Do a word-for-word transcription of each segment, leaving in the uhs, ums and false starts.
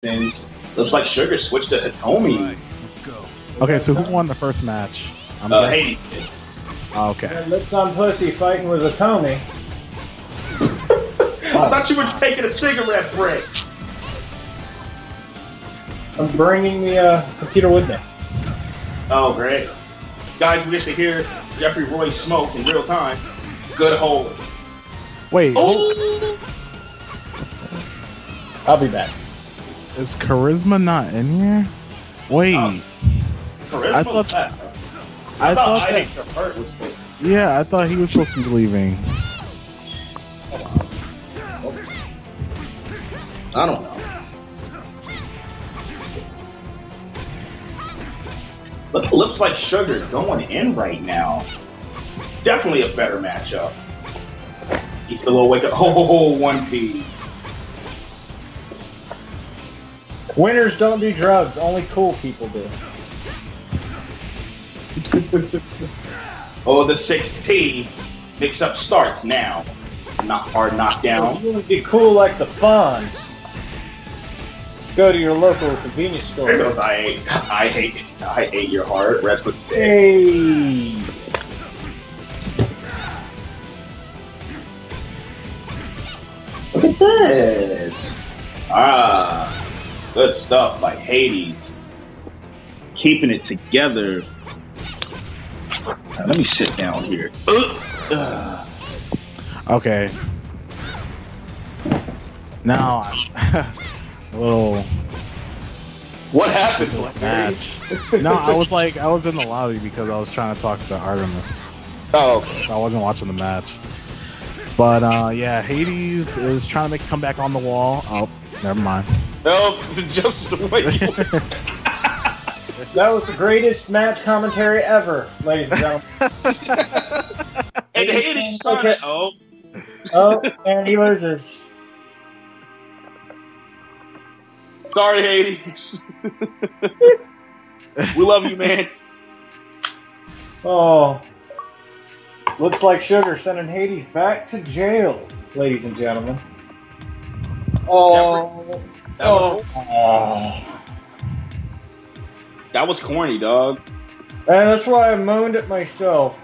And looks like Sugar switched to Hitomi. Right, let's go. Okay, so who won the first match? I'm Uh, guessing. Hades. Oh, okay. And Lips on Pussy fighting with a Tony. I thought you were taking a cigarette break. I'm bringing the uh, computer with me. Oh, great. Guys, we get to hear Jeffrey Roy smoke in real time. Good hold. Wait, Oh! I'll be back. is Charisma not in here? Wait, Oh. Charisma I thought- was that. I, I, thought thought I that. Hate the Hurt was supposed to. Yeah, I thought he was supposed to be leaving. I don't know. Look, looks like Sugar going in right now. Definitely a better matchup. He's still a wake up. Ho ho ho, one P. Winners don't do drugs. Only cool people do. Oh, the sixteen mix up starts now. Not hard If knockdown. you want to be cool like the Fonz, go to your local convenience There store. goes I hate, I hate, I hate your heart. Restless sick. Hey! Look at this. Ah, good stuff by Hades. Keeping it together. Now, let me sit down here. Ugh. Ugh. Okay. Now, a little What happened to this Blackberry? match. No, I was like, I was in the lobby because I was trying to talk to Artemis. Oh, okay. So I wasn't watching the match. But uh, yeah, Hades is trying to make a comeback on the wall. Oh, never mind. No, just wait. That was the greatest match commentary ever, ladies and gentlemen. And Hades trying to. Oh, Oh, and he loses. sorry, Hades. We love you, man. Oh. Looks like Sugar sending Hades back to jail, ladies and gentlemen. Oh. That was, Oh. that was corny, dog. And that's why I moaned at myself.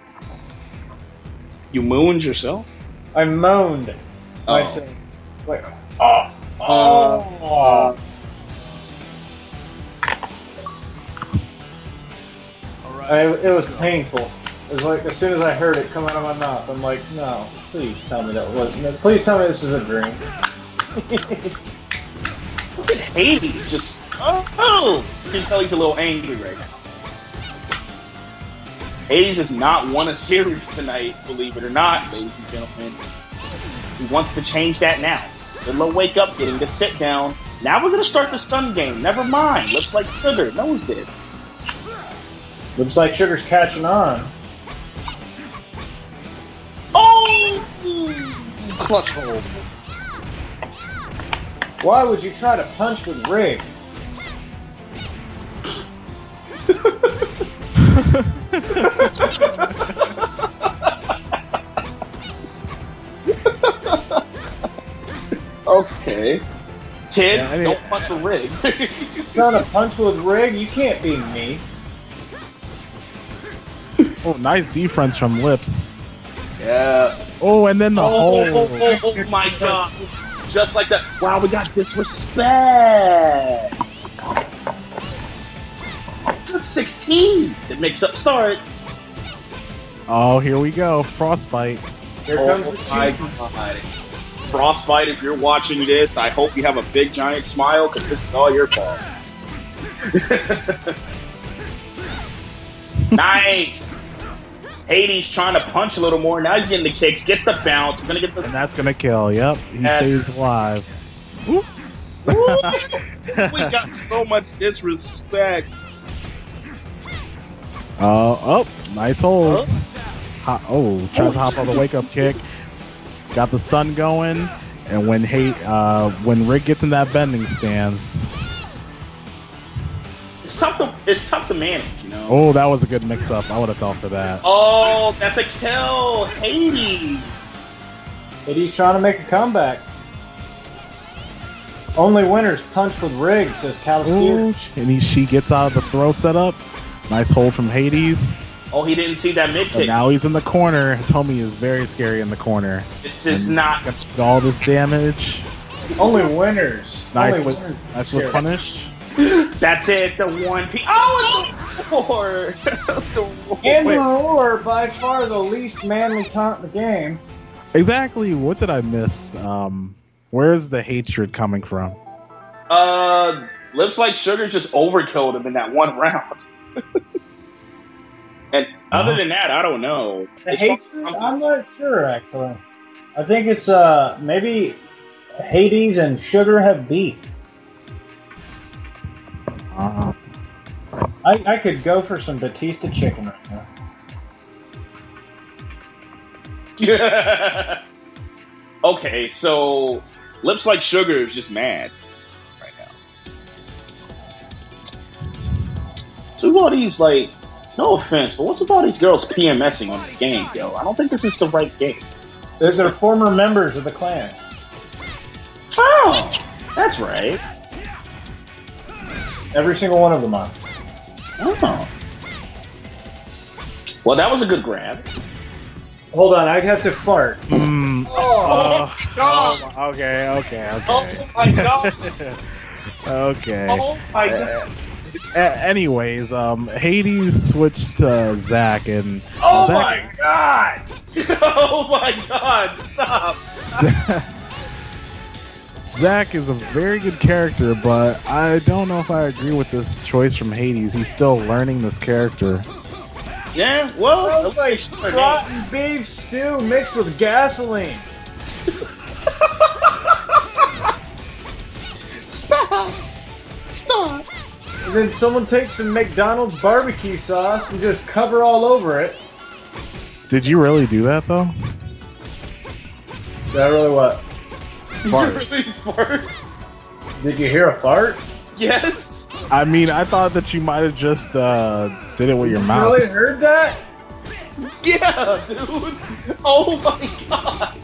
You mooned yourself? I moaned. Oh. Myself. Wait. Oh. Oh. All right. I, it was painful. It was like as soon as I heard it come out of my mouth, I'm like, no, please tell me that wasn't. Please tell me this is a dream. Look at Hades just. Oh, oh. You can tell he's a little angry right now. Hades has not won a series tonight, believe it or not, ladies and gentlemen. He wants to change that now. Good little wake up, getting to sit down. Now we're gonna start the stun game. Never mind. Looks like Sugar knows this. Looks like Sugar's catching on. Oh! Clutch hold. Why would you try to punch with Rig? Okay. Kids, Yeah, I mean- don't punch a rig. Trying to punch with Rig? You can't be me. Oh, nice defense from Lips. Yeah. Oh, and then the Oh, whole. oh, oh, oh, oh my god. Just like that. Wow, we got disrespect. Good sixteen. The mix-up starts. Oh, here we go. Frostbite. Here Oh comes the my cheese. god. Frostbite, if you're watching this, I hope you have a big giant smile because this is all your fault. Nice. Hades trying to punch a little more. Now he's getting the kicks. Gets the bounce. He's gonna get the. And that's going to kill. Yep. He Yes. stays alive. We got so much disrespect. Uh, oh, nice hold. Huh? Ho- oh, tries to hop on the wake up kick. Got the stun going. And when hate, uh, when Rick gets in that bending stance. It's tough to it's tough to manage, you know. Oh, that was a good mix up. I would have fell for that. Oh, that's a kill, Hades. But he's trying to make a comeback. Only winners punch with rig, says Calisteer. And he, she gets out of the throw setup. Nice hold from Hades. Oh, he didn't see that mid But kick. now he's in the corner. Hitomi is very scary in the corner. This is And not. he's got all this damage. Only winners. Nice Only was, winners. nice was punished. That's it. The one piece. Oh, it's the roar. The roar. And the roar, by far the least manly taunt in the game. Exactly. What did I miss? Um, where is the hatred coming from? Uh, Lips Like Sugar just overkilled him in that one round. And other Uh-huh. than that, I don't know. The It's hatred? something- I'm not sure, actually. I think it's, uh, maybe Hades and Sugar have beef. Uh, I, I could go for some Batista chicken right now. Okay, so Lips Like Sugar is just mad right now. So all these, like, no offense, but what's about these girls PMSing on this game, yo? I don't think this is the right game. They're, they're former members of the clan. Oh, that's right. Every single one of them are. Oh. Well, that was a good grab. Hold on, I have to fart. mm, Oh, uh, God. oh, okay, okay, okay. Oh, my God. Okay. Oh, my God. A- anyways, um, Hades switched to Zack, and Oh Zack, my god! Oh, my God. Stop. Zack is a very good character, but I don't know if I agree with this choice from Hades. He's still learning this character. Yeah, well, It's like rotten beef stew mixed with gasoline. Stop. Stop. And then someone takes some McDonald's barbecue sauce and just cover all over it. Did you really do that, though? Is that really what? Did Fart. you really fart? Did you hear a fart? Yes. I mean, I thought that you might have just uh, did it with your You mouth. really heard that? Yeah, dude. Oh my God.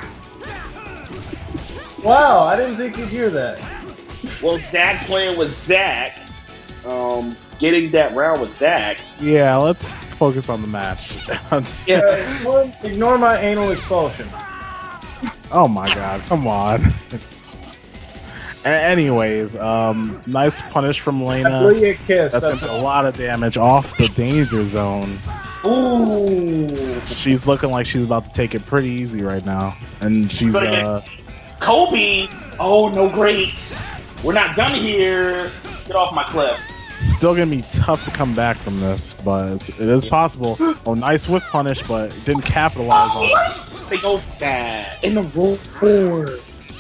Wow, I didn't think you'd hear that. Well, Zach playing with Zach, um, getting that round with Zach. Yeah, let's focus on the match. Yeah. Uh, ignore, ignore my anal expulsion. Oh my god, come on. A- anyways, um, nice punish from I blew Lena. you a kiss. That's That's gonna be a lot of damage off the danger zone. Ooh. She's looking like she's about to take it pretty easy right now. And she's But again- uh Kobe. Oh, no greats. We're not done here. Get off my cliff. still gonna be tough to come back from this, but it's, it is possible. Oh, nice whiff punish, but didn't capitalize on it. They go that in the roar.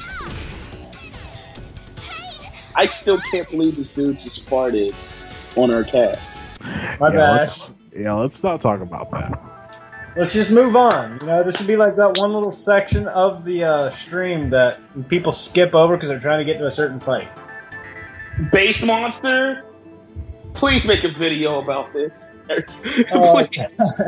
I still can't believe this dude just farted on our cat. My Yeah, bad. let's, yeah, let's not talk about that. Let's just move on. You know, this would be like that one little section of the uh, stream that people skip over because they're trying to get to a certain fight. Base Monster, please make a video about this. Oh, Please.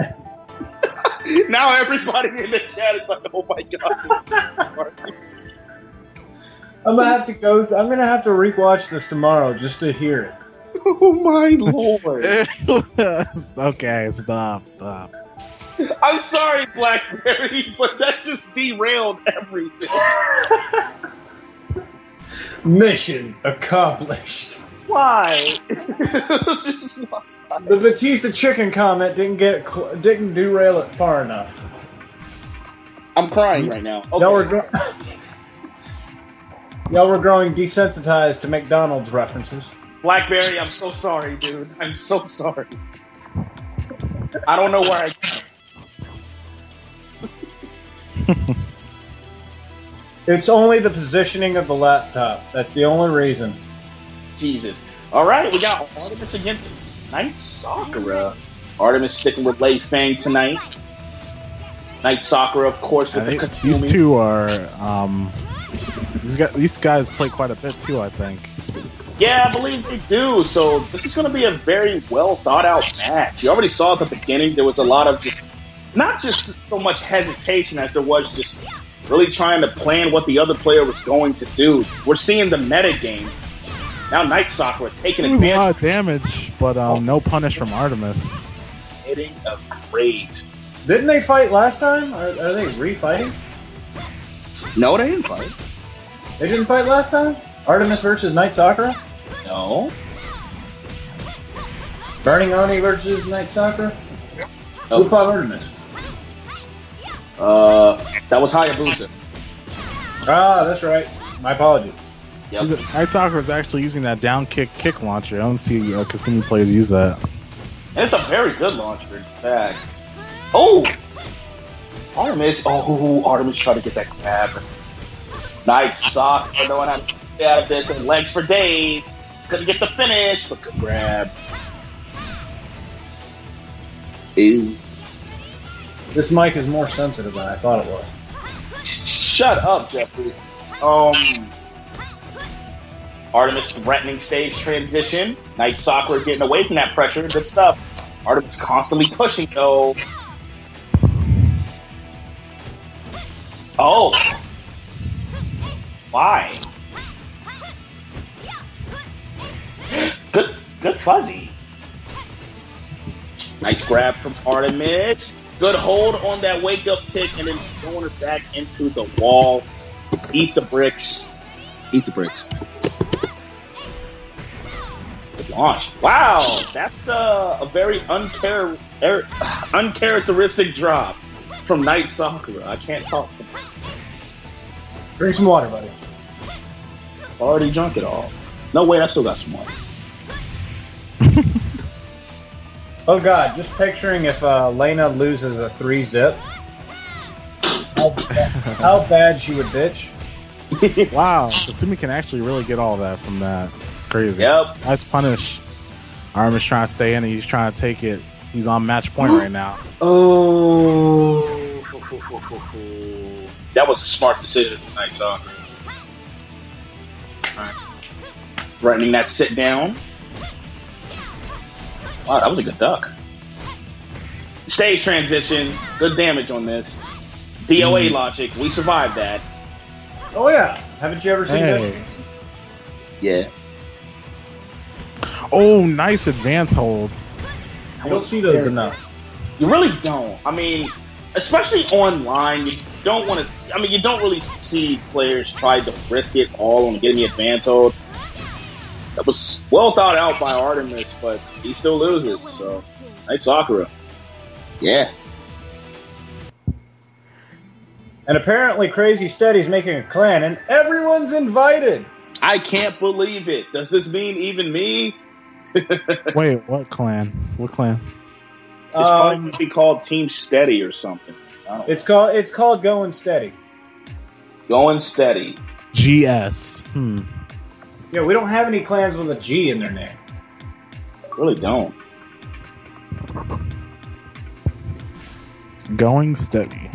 Now everybody in the chat is like, "Oh my god!" I'm gonna have to go. I'm gonna have to rewatch this tomorrow just to hear it. Oh my lord! Okay, stop, stop. I'm sorry, Blackberry, but that just derailed everything. Mission accomplished. Why? Just why? The Batista chicken comment didn't get cl- didn't derail it far enough. I'm crying right now. Okay. Y'all were gro- y'all were growing desensitized to McDonald's references. Blackberry, I'm so sorry, dude. I'm so sorry. I don't know where I. It's only the positioning of the laptop. That's the only reason. Jesus. All right, we got Artemis against Knight Sakura. Artemis sticking with Lei Fang tonight. Knight Sakura, of course, with I the think Kasumi. these two are um, these guys, these guys play quite a bit too. I think. Yeah, I believe they do. So this is going to be a very well thought out match. You already saw at the beginning there was a lot of just, not just so much hesitation as there was just really trying to plan what the other player was going to do. We're seeing the meta game. Now Night Sakura taking It was a advantage. lot of damage, but um, Oh. no punish from Artemis. Hitting a great. Didn't they fight last time? Are, are they refighting? No, they didn't fight. They didn't fight last time? Artemis versus Night Sakura? No. Burning Oni versus Night Sakura? Oh. Who fought Artemis? Uh, that was Hayabusa. Ah, that's right. My apologies. Yep. Night Sakura is actually using that down kick kick launcher. I don't see uh, Kasumi players use that. And it's a very good launcher, in fact. Oh! Artemis. Oh, Artemis tried to get that grab. Night Sakura knowing how to get out of this and legs for days. Couldn't get the finish, but good grab. Ew. This mic is more sensitive than I thought it was. Shut up, Jeffrey. Um, Artemis threatening stage transition. Night Sakura getting away from that pressure. Good stuff. Artemis constantly pushing, though. Oh. Why? Good, good fuzzy. Nice grab from Artemis. Good hold on that wake up kick and then throwing her back into the wall. Eat the bricks. Eat the bricks. Good launch. Wow, that's a, a very unchar- er, uncharacteristic drop from Night Sakura. I can't talk. Drink some water, buddy. Already drunk it all. No, wait, I still got some more. Oh god, just picturing if uh, Lena loses a three zip. How, how bad she would bitch. Wow, Kasumi can actually really get all that from that. It's crazy. Yep. Nice punish. Artemis trying to stay in it. He's trying to take it. He's on match point right now. Oh. That was a smart decision from Night Sakura. Alright. Threatening that sit down. Wow, that was a good duck. Stage transition. Good damage on this. D O A Mm. logic. We survived that. Oh yeah, haven't you ever seen Hey. this? Yeah. Oh, nice advance hold. You don't see those enough. You really don't. I mean, especially online, you don't want to. I mean, you don't really see players try to risk it all on getting the advance hold. That was well thought out by Artemis, but he still loses. So, Night Sakura. Yeah. And apparently Crazy Steady's making a clan and everyone's invited. I can't believe it. Does this mean even me? It's Wait, what clan? What clan? probably Um, going to be called Team Steady or something. I don't know. it's called it's called Going Steady. Going Steady. G S. Hmm. Yeah, we don't have any clans with a G in their name. Really don't. Going Steady.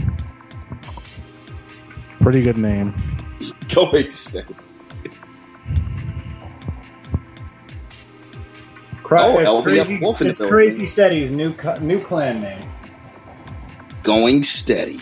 Pretty good name. Going Steady. Cra- Oh, it's L B F crazy, Wolf in the it's building. Crazy Steady's new co- new clan name. Going Steady.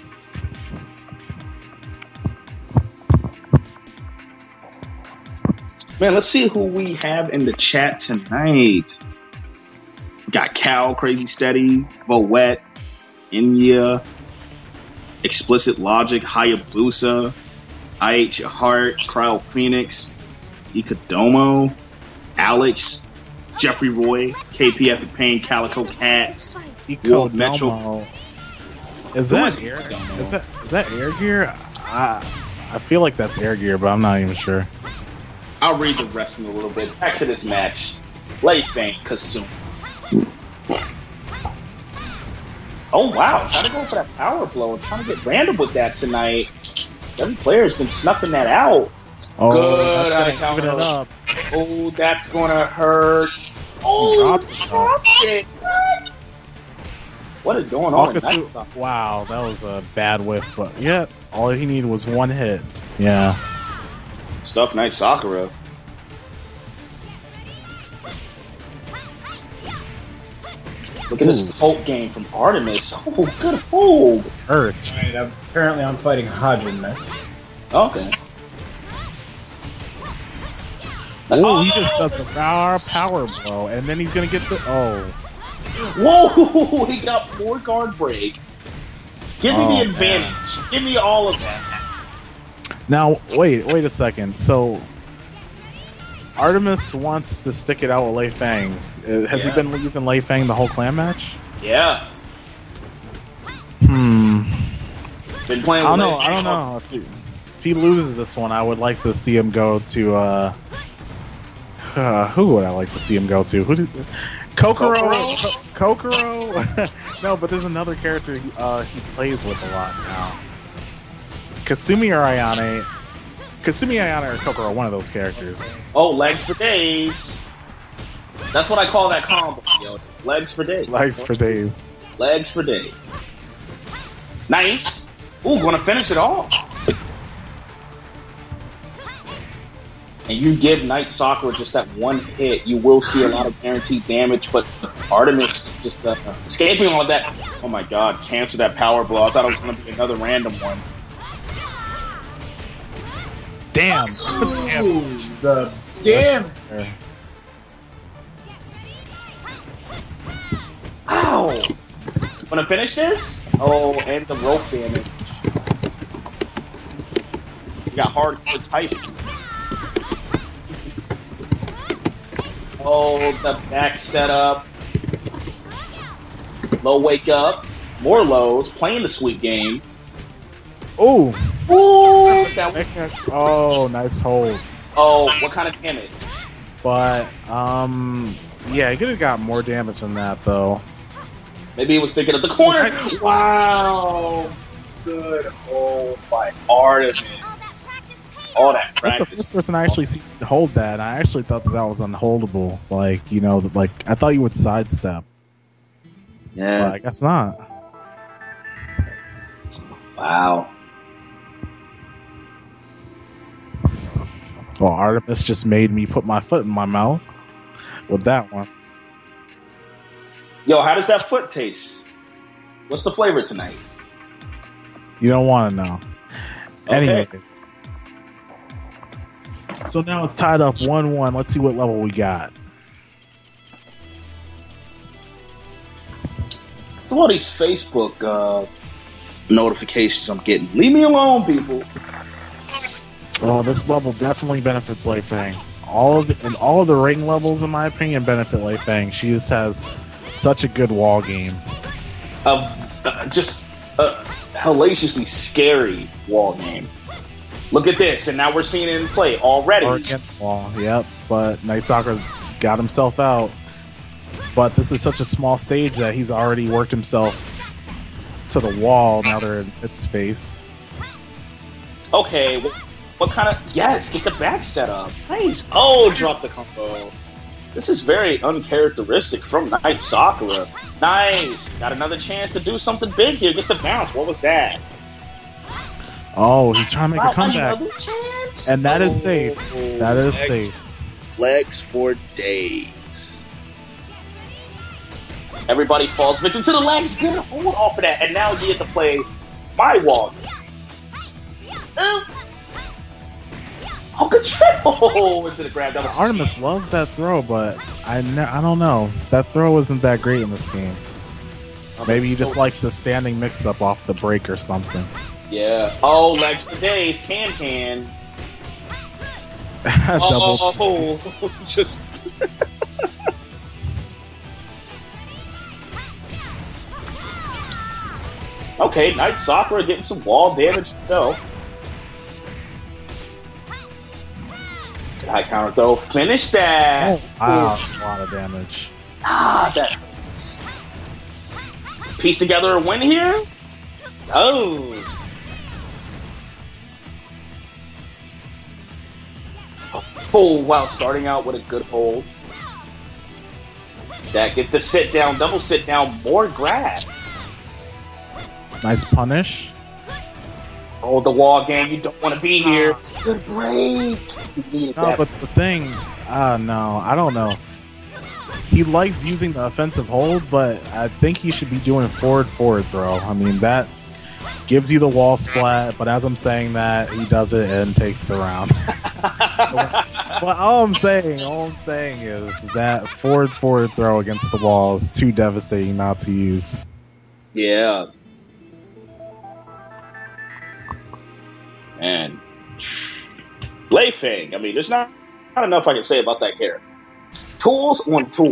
Man, let's see who we have in the chat tonight. Got Cal, Crazy Steady, Voet, Inya, Explicit Logic, Hayabusa, I H Heart, Cryo Phoenix, Ikadomo, Alex, Jeffrey Roy, K P Epic Pain, Calico Cat, Wolf Metro. Domo. Is Who that is air? Domo? Is that is that air gear? I I feel like that's air gear, but I'm not even sure. I'll read the rest in a little bit. Back to this match. Late Fang, Kasumi. Oh wow, trying to go for that power blow. Trying to get random with that tonight. Every player's been snuffing that out. Oh, Good, that's I gonna counter. even it up. Oh, that's gonna hurt. Oh, drops it, dropped it. What? What is going on? in Akasu- Night Sakura? wow, that was a bad whiff, but yeah, all he needed was one hit. Yeah. Stuff Night Sakura. Look at this Hulk game from Artemis. Oh, good hold. Hurts. Right, apparently, I'm fighting Hodgin. Okay. Oh, he just does the power power blow, and then he's gonna get the oh. Whoa! He got more guard break. Give me Oh, the advantage. Man. Give me all of that. Now, wait, wait a second. So, Artemis wants to stick it out with Lei Fang. Uh, Has Yeah. he been using Lei Fang the whole clan match? Yeah. Hmm. Been playing. I don't with know. Lei I don't Fang. know. If he, if he loses this one, I would like to see him go to. Uh, uh, who would I like to see him go to? Who did? Kokoro. Ko- Kokoro. No, but there's another character he, uh, he plays with a lot now. Kasumi or Ayane. Kasumi, Ayane, or Kokoro. One of those characters. Oh, legs for days. That's what I call that combo. Yo. Legs for days. Legs for days. Legs for days. Nice. Ooh, gonna finish it off. And you give Night Sakura just that one hit, you will see a lot of guaranteed damage, but Artemis just uh, escaping all of that. Oh my god, cancel that power blow. I thought it was going to be another random one. Damn. Ooh, the damn. Ow! Wanna finish this? Oh, and the rope damage. You got hardcore typing. Oh, the back setup. Low wake up. More lows. Playing the sweet game. Ooh. Ooh! That, Oh, nice hold. oh, what kind of damage? But, um, yeah, he could have got more damage than that, though. Maybe he was thinking of the corner. Nice. Wow! Good hold by Artemis. All that That's the practice. first person I actually see to hold that. I actually thought that that was unholdable. Like, you know, like, I thought you would sidestep. Yeah. But I guess not. Wow. Well, Artemis just made me put my foot in my mouth with that one. Yo, how does that foot taste? What's the flavor tonight? You don't want to know. Okay. Anyway. So now it's tied up one one. Let's see what level we got. So all these Facebook uh, notifications I'm getting. Leave me alone, people. Oh, this level definitely benefits Lei Fang. All of the, and all of the ring levels, in my opinion, benefit Lei Fang. She just has such a good wall game. Uh, uh, just a hellaciously scary wall game. Look at this, and now we're seeing it in play already. Or against the wall, yep. But Night Sakura got himself out. But this is such a small stage that he's already worked himself to the wall. Now they're in mid space. Okay, what, what kind of... Yes, get the back set up. Nice. Oh, drop the combo. This is very uncharacteristic from Night Sakura. Nice. Got another chance to do something big here. Just a bounce. What was that? Oh, he's trying to make Wow, a comeback. another chance? And that is Oh. safe. That is Legs- safe. Legs for days. Everybody falls victim to the legs. Get a hold off of that. And now you get to play my wall. Ooh. Oh, good triple into the grab. That was Artemis loves that throw, but I, ne- I don't know. That throw isn't that great in this game. Maybe he just so- likes the standing mix-up off the break or something. Yeah. Oh, legs for days. Can can. Double Oh, just. Okay, Night Sakura getting some wall damage himself. Good high counter though. Finish that. Oh, wow, that's a lot of damage. Ah, that hurts. Piece together a win here. Oh. Oh, wow, starting out with a good hold. That get the sit down, double sit down, more grab. Nice punish. Oh, the wall game, you don't want to be here. Good break. You needed No, that. but the thing, uh, no, I don't know. he likes using the offensive hold, but I think he should be doing forward forward throw. I mean, that gives you the wall splat, but as I'm saying that, he does it and takes the round. But all I'm saying, all I'm saying is that forward forward throw against the wall is too devastating not to use. Yeah. Man. Lei Feng, I mean, there's not, not enough I can say about that character. It's tools on tools.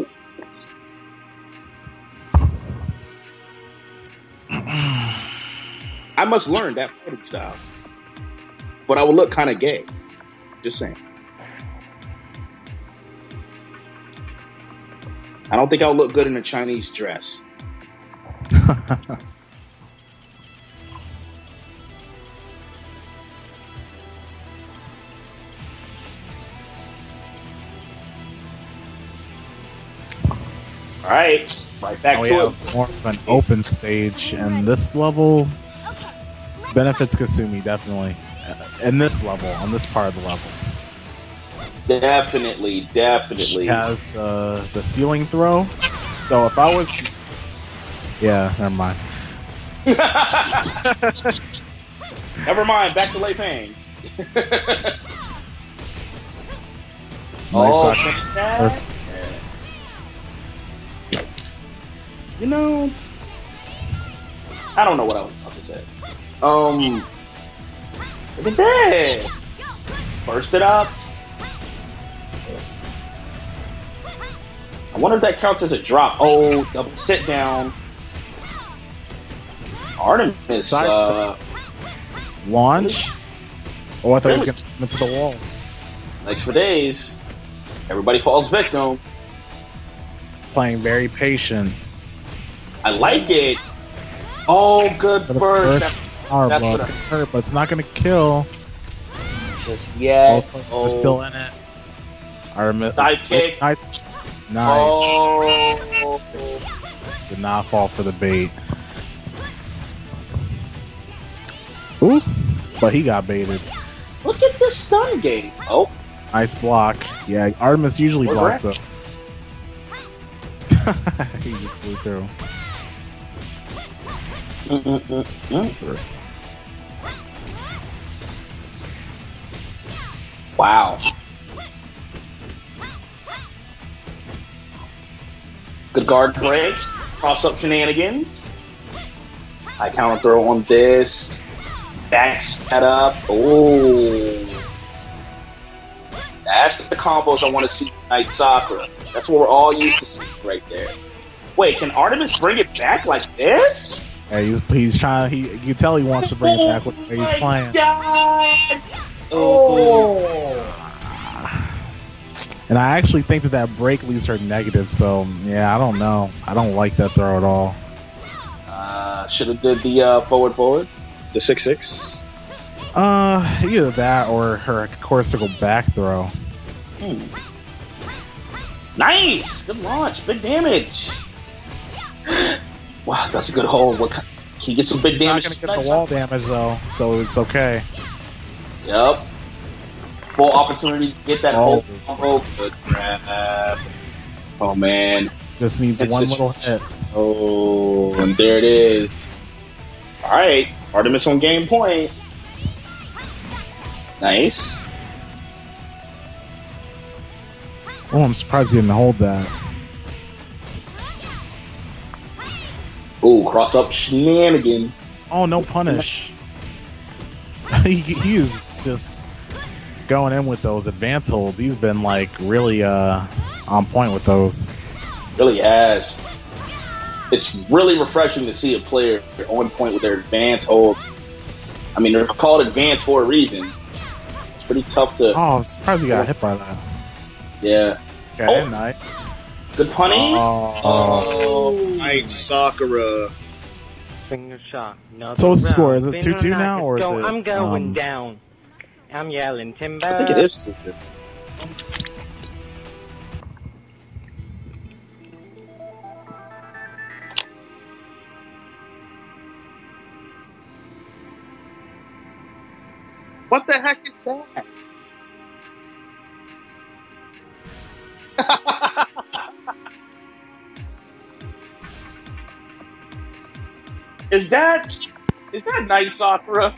I must learn that fighting style. But I would look kind of gay. Just saying. I don't think I'll look good in a Chinese dress. All right, right back Oh, to yeah, it. more of an open stage, and this level benefits Kasumi definitely. In this level, on this part of the level, Definitely, definitely. she has the the ceiling throw. So if I was, yeah, never mind. Never mind. Back to Lei Feng. Nice oh, shot. finish that? First- You know, I don't know what I was about to say. Um, look at that. Burst it up. I wonder if that counts as a drop. Oh, double sit down. Artemis. Side Uh, Launch. Oh, I thought he was Really? going to come into the wall. Thanks for days. Everybody falls victim. Playing very patient. I like it. Oh, good For the burst. first power that's blow, what it's I- gonna hurt, but it's not going to kill. Just yet. Both players Oh. are still in it. Artemis. Dive kick. Nice. Nice. Oh. Did not fall for the bait. Ooh, but he got baited. Look at this stun game. Oh, Nice block. Yeah, Artemis usually Where's blocks Rack? those. He just flew through. Mm-mm-mm-mm. Wow. Good guard break. Cross up shenanigans. High counter throw on this. Back set up. Oh. That's the combos I want to see tonight, Sakura. That's what we're all used to seeing right there. Wait, can Artemis bring it back like this? Yeah, he's he's trying. He you can tell he wants to bring it back with the way he's my playing. God. Oh. And I actually think that that break leaves her negative. So yeah, I don't know. I don't like that throw at all. Uh, should have did the uh, forward forward, the six six. Uh, either that or her core circle back throw. Hmm. Nice, good launch, big damage. Wow, that's a good hold. What kind- can you get some big He's damage? not gonna get tonight? the wall damage though, so it's okay. Yep. Full opportunity to get that Oh. hold. Oh, good grab. Oh man. Just needs It's one a- little hit. Oh, and there it is. All right, Artemis on game point. Nice. Oh, I'm surprised he didn't hold that. Ooh, cross up shenanigans. Oh, no punish. he, he is just going in with those advance holds. He's been like really uh, on point with those. Really has. It's really refreshing to see a player on point with their advance holds. I mean, they're called advance for a reason. It's pretty tough to. Oh, I'm surprised he got hit by that. Yeah. Okay, Oh. nice. Good punny. Oh. Oh, nice Sakura. Finger shot. So what's the score? Is it two two now, or is go, it, I'm going um, down. I'm yelling timber. I think it is. What the heck is that? Is that is that Night Sakura?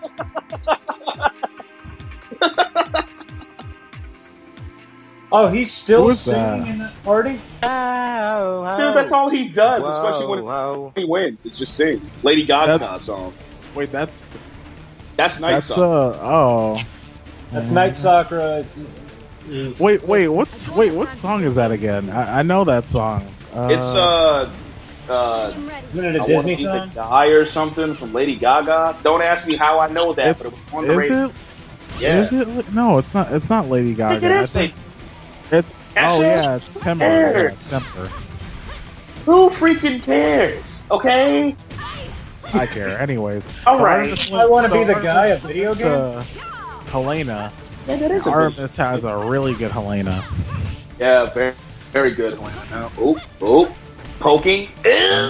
Oh, he's still Who is singing that? in that party? Oh, Dude, that's all he does, Whoa, especially when whoa. he wins. Is just sing Lady Gaga That's- song. Wait, that's That's Night that's Sakura. uh oh. That's Night Sakura. It's, it's- Wait, wait, what's wait, what song is that again? I, I know that song. Uh, It's uh uh. Isn't it a I Disney Wanna Be song? the Guy or something from Lady Gaga. Don't ask me how I know that, it's but it was on the is radio. it? Yeah. Is it? No, it's not. It's not Lady I Gaga. think it I is. think it, oh Kesha? yeah, it's Timber. cares? Yeah, Timber. Who freaking cares? Okay. I care. Anyways, All so right. Artemis I wanna be so the guy Artemis of video went to Helena. Yeah, that is a big, Artemis has a really good Helena. yeah, very, very good. Oh, oh, poking. Ew.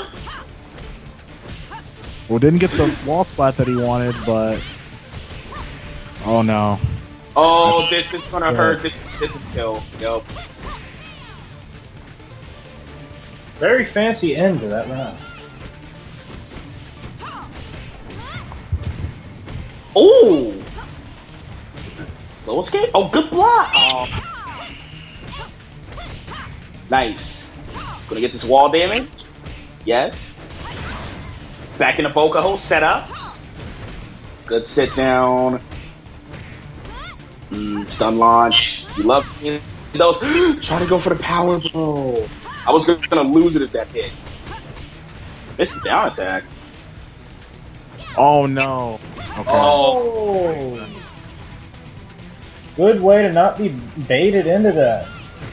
Well, didn't get the wall spot that he wanted, but oh no. Oh, this is gonna Yeah. hurt. This, this is kill. Yep. Very fancy end to that round. Oh, slow escape. Oh, good block. Oh. Nice. Gonna get this wall damage. Yes. Back in the Bokaho setup. Good sit down. Mm, stun launch. You love those. Try to go for the power blow. I was gonna lose it if that hit. This is down attack. Oh no. Okay. Oh. Oh! Good way to not be baited into that.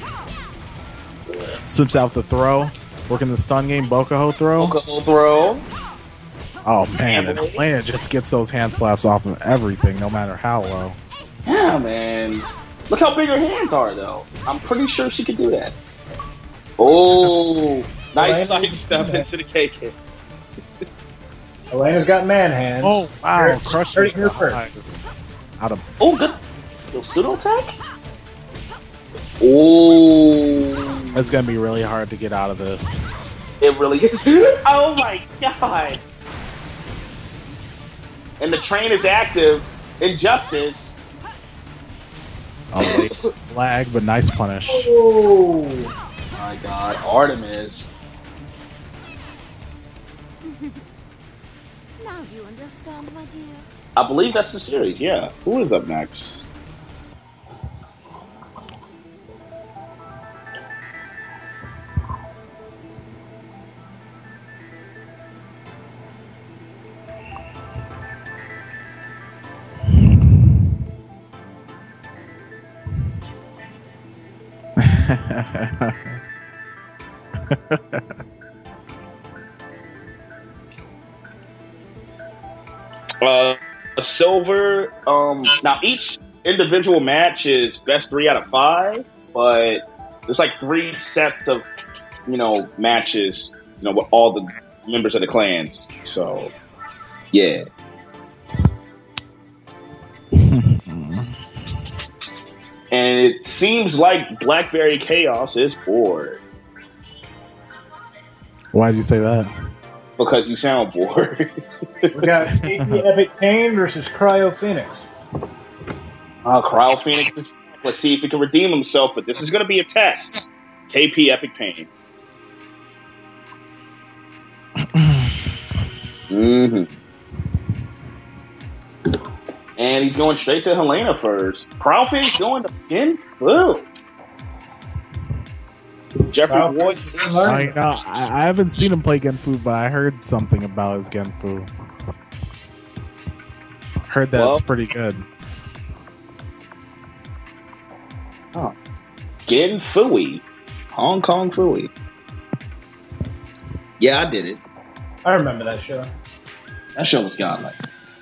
Slips out the throw. Working the stun game, Bokaho throw. Bokaho throw. Oh man, and Helena just gets those hand slaps off of everything, no matter how low. Yeah, man. Look how big her hands are, though. I'm pretty sure she could do that. Oh, nice Helena side step can do into the K K. Elena's got man hands. Oh wow, Hurt- crushes hurting her the first. eyes. Out of Oh, good. Little pseudo attack. Oh, it's gonna be really hard to get out of this. it really is. Oh my god. And the train is active. Injustice. Oh, wait. Lag, but nice punish. Oh! My god, Artemis. Now do you understand, my dear? I believe that's the series, yeah. Who is up next? Uh, a silver. Um, now each individual match is best three out of five, but there's like three sets of, you know, matches, you know, with all the members of the clans. So, yeah. And it seems like Blackberry Chaos is bored Why did you say that? because you sound bored. We got K P Epic Pain versus Cryo Phoenix. Uh, Cryo Phoenix, is- let's see if he can redeem himself, but this is going to be a test. K P Epic Pain. hmm And he's going straight to Helena first. Cryo Phoenix going to Genfu. Jeffrey Cryo Ward. Phoenix is learning. I know. I, I haven't seen him play Genfu, but I heard something about his Genfu. Heard that's Well- pretty good. Genfui. Hong Kong Fui. Yeah, I did it. I remember that show. That show was godlike.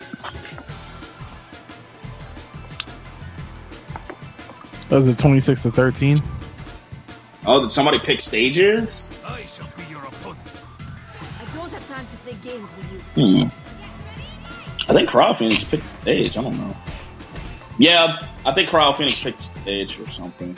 Was it twenty-six to thirteen? Oh, did somebody pick stages? I shall be your opponent. I don't have time to play games with you. Hmm. I think Cryo Phoenix picked stage. I don't know. Yeah, I think Cryo Phoenix picked stage or something.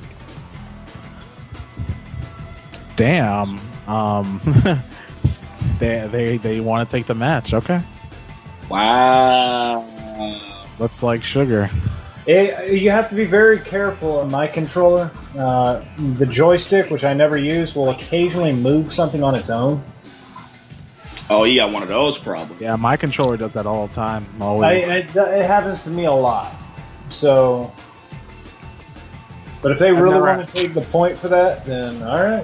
Damn. Um, They they they want to take the match. Okay. Wow. Looks like sugar. It, you have to be very careful on my controller. Uh, the joystick, which I never use, will occasionally move something on its own. Oh, you got one of those problems. Yeah, my controller does that all the time. Always. I, it, it happens to me a lot. So, but if they I've really never- want to take the point for that, then all right.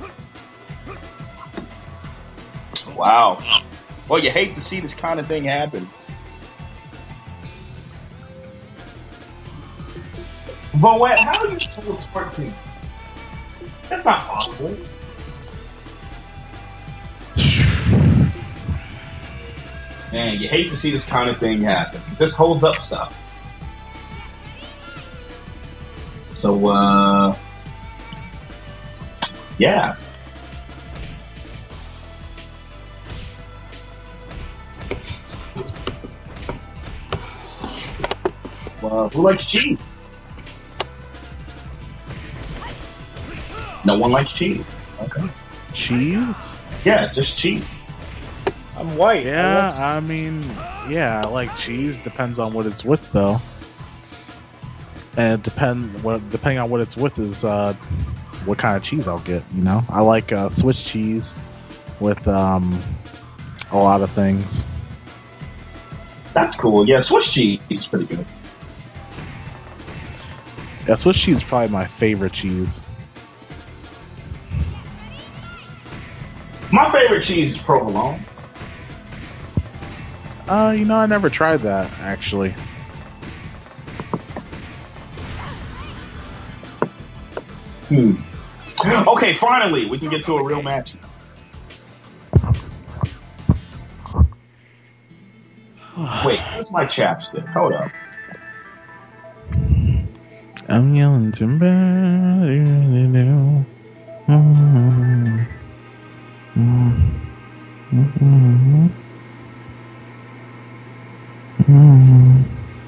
Wow. Well, you hate to see this kind of thing happen. But what? How do you pull fourteen? That's not possible. Man, you hate to see this kind of thing happen. This holds up stuff. So, uh... yeah. Well, who likes cheese? No one likes cheese. Okay. Cheese? Yeah, just cheese. I'm white. Yeah, I mean, yeah, I like cheese. Depends on what it's with, though. And it depends. What depending on what it's with is uh, what kind of cheese I'll get. You know, I like uh, Swiss cheese with um, a lot of things. That's cool. Yeah, Swiss cheese is pretty good. Yeah, Swiss cheese is probably my favorite cheese. My favorite cheese is provolone. Uh, you know, I never tried that actually. Hmm. Okay, finally, we can get to a real match. Wait, where's my chapstick? Hold up. I'm yelling timber. Mm-hmm. Mm-hmm. Mm-hmm.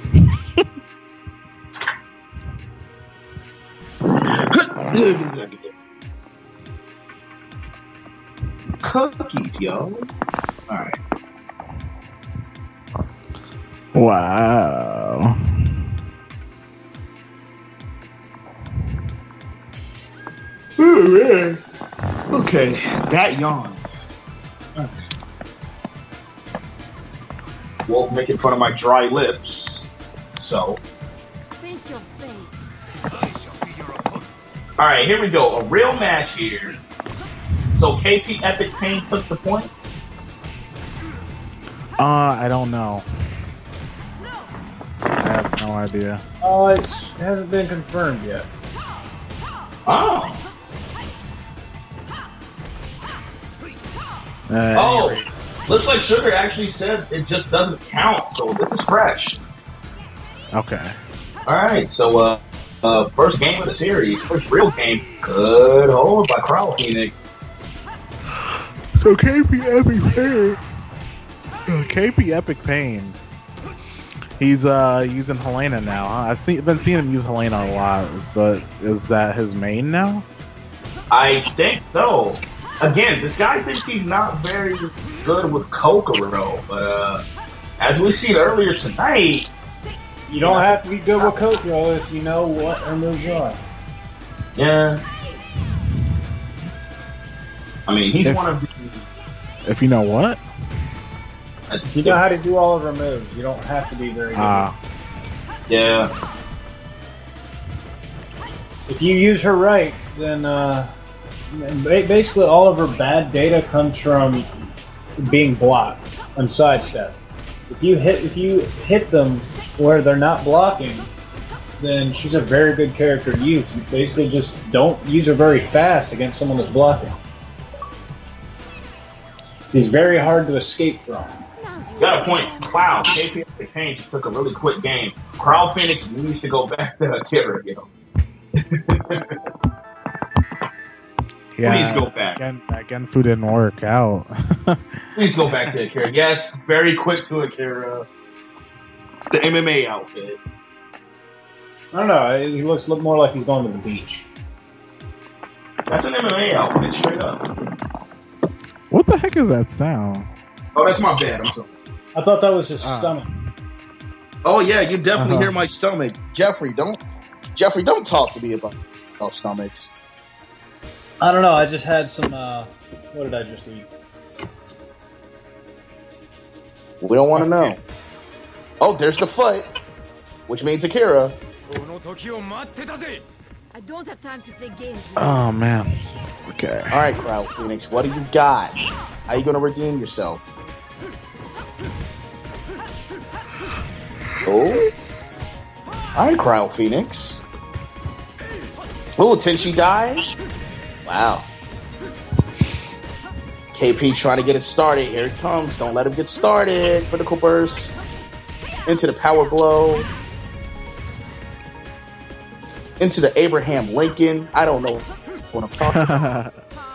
Cookies, yo. Alright. Wow. Oh, man. Okay, that yawn. Okay. Wolf making fun of my dry lips. So. Face your fate. Alright, here we go. A real match here. So K P Epic Pain took the point? Uh, I don't know. I have no idea. Oh, it's, it hasn't been confirmed yet. Oh. Uh, Oh. anyway. Looks like Sugar actually said it just doesn't count, so this is fresh. Okay. Alright, so uh, uh first game of the series, first real game. Good hold by Carl Phoenix. So K P Epic Pain. Uh, K P Epic Pain. He's uh using Helena now. Huh? I've seen, been seeing him use Helena a lot, but is that his main now? I think so. Again, this guy thinks he's not very good with Kokoro, but uh, as we've seen earlier tonight, You don't have to be good with Kokoro if you know what her moves are. yeah. I mean, he's If- one of the. If you know what? If you know how to do all of her moves, you don't have to be very good. Uh, Yeah. If you use her right, then uh, ba- basically all of her bad data comes from being blocked and sidestep. If you hit if you hit them where they're not blocking, then she's a very good character to use. You basically just don't use her very fast against someone that's blocking. She's very hard to escape from. Got a point. Wow, K P Epic Pain just took a really quick game. Carl Phoenix needs to go back to Akira, you know. yeah. Please go back. Again, that Genfu didn't work out. Please go back to Akira. Yes, very quick to Akira. The M M A outfit. I don't know. He looks look more like he's going to the beach. That's an M M A outfit, straight up. What the heck is that sound? Oh, that's my bad. I'm sorry. I thought that was his Ah. stomach. Oh yeah, you definitely Uh-huh. hear my stomach, Jeffrey. Don't, Jeffrey, don't talk to me about about stomachs. I don't know. I just had some. Uh, what did I just eat? We don't want to know. Oh, there's the foot, which means Akira. I don't have time to play games with Oh man. Okay. All right, Crowd Phoenix, what do you got? How you gonna redeem yourself? Oh, all right, Crowd Phoenix. Oh, Tenchi died. Wow. K P trying to get it started. Here it comes. Don't let him get started. Critical burst into the power blow. Into the Abraham Lincoln. I don't know what I'm talking about.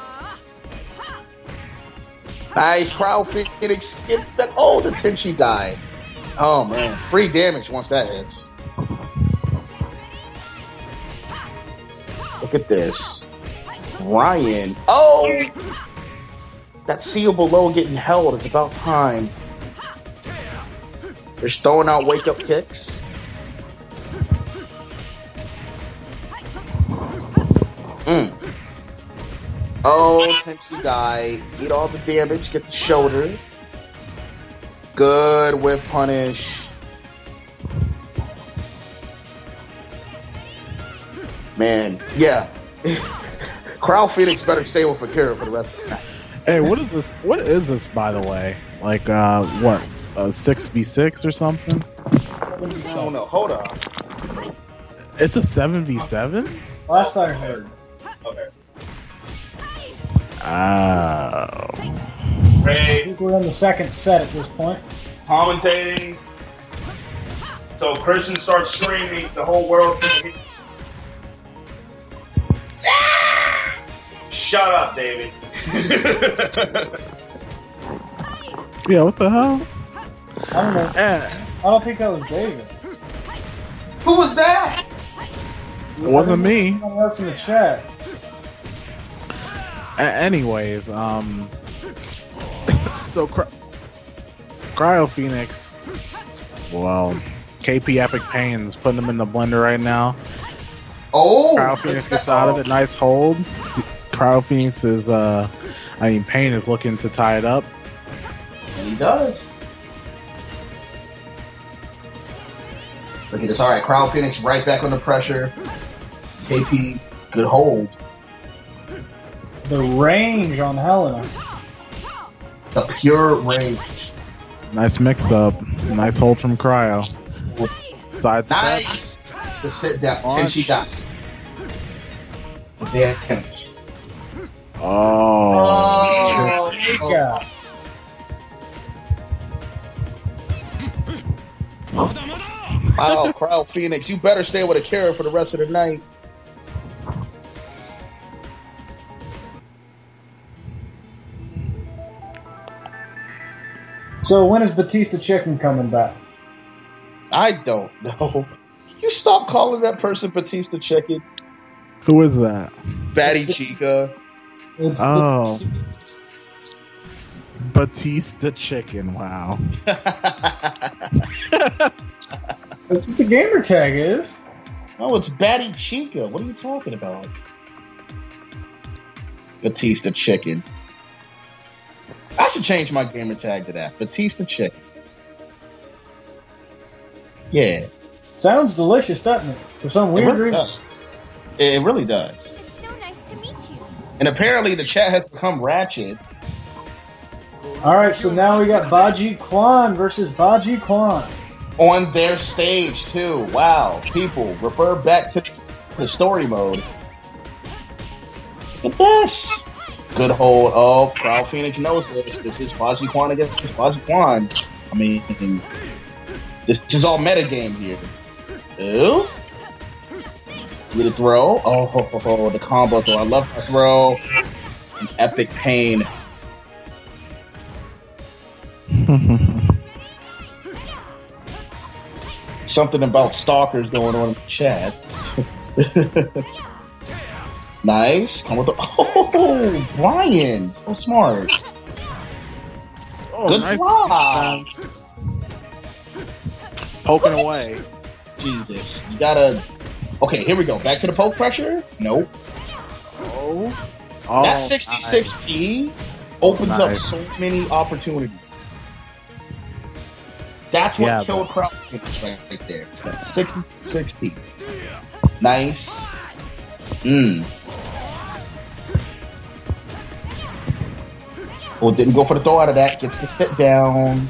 Nice. Crowd Phoenix. Get back. Oh, the Tenchi died. Oh, man. Free damage once that hits. Look at this. Brian. Oh! That seal below getting held. It's about time. They're throwing out wake-up kicks. Mm. Oh, Tenchi died. Eat all the damage. Get the shoulder. Good whip punish. Man, yeah. Crowd Phoenix better stay with Akira for the rest of the night. Hey, what is this? What is this, by the way? Like, uh, what? Uh, six v six or something? Oh no, hold on. It's a seven v seven. Last I heard. Okay. Oh. I Ray think we're in the second set at this point. commentating. So Christian starts screaming, the whole world can hear. Shut up, David. Yeah. What the hell? I don't know. Eh, I don't think that was David. Who was that? it wasn't me. Someone else in the chat. A- anyways, um, so Cry- Cryo Phoenix, well, K P Epic Pain's putting him in the blender right now. Oh, Cryo Phoenix gets out of it, nice hold. Cryo Phoenix is, uh, I mean, Pain is looking to tie it up. And he does. Look at this. All right, Crowd Phoenix right back under pressure. K P, good hold. The range on Helena. The pure range. Nice mix up, nice hold from Cryo. Side step. Nice. The sit down. Launch. Tenchi got. The damn finish. Oh. Oh. Yeah. Wow, Crowd Phoenix, you better stay with Akira for the rest of the night. So when is Batista Chicken coming back? I don't know. You stop calling that person Batista Chicken. Who is that? Batty Chica. It's Oh. Batista Chicken, wow. That's what the gamer tag is. Oh, it's Batty Chica. What are you talking about? Batista Chicken. I should change my gamer tag to that. Batista Chicken. Yeah. Sounds delicious, doesn't it? For some It weird really reason. does. It really does. It's so nice to meet you. And apparently the chat has become ratchet. All right, so now we got Baji Kwan versus Baji Kwan. On their stage, too. Wow. People, refer back to the story mode. Look at this. Good hold. Oh, Crowd Phoenix knows this. This is Baji Kwan against Baji Kwan. I mean, this is all metagame here. Ooh. Get a throw. Oh, ho, ho, ho, the combo throw. I love that throw. An epic pain. Something about stalkers going on in the chat. Nice. Come with the. Oh, Brian. So smart. Oh, Good nice block. defense. Poking away. Jesus, you gotta. Okay, here we go. Back to the poke pressure. Nope. Oh. Oh, That sixty-six P opens up Nice. so many opportunities. That's what Yeah, killed Crowd Finish right, right there. That sixty-six P. Nice. Mmm. Oh, didn't go for the throw out of that. Gets to sit down.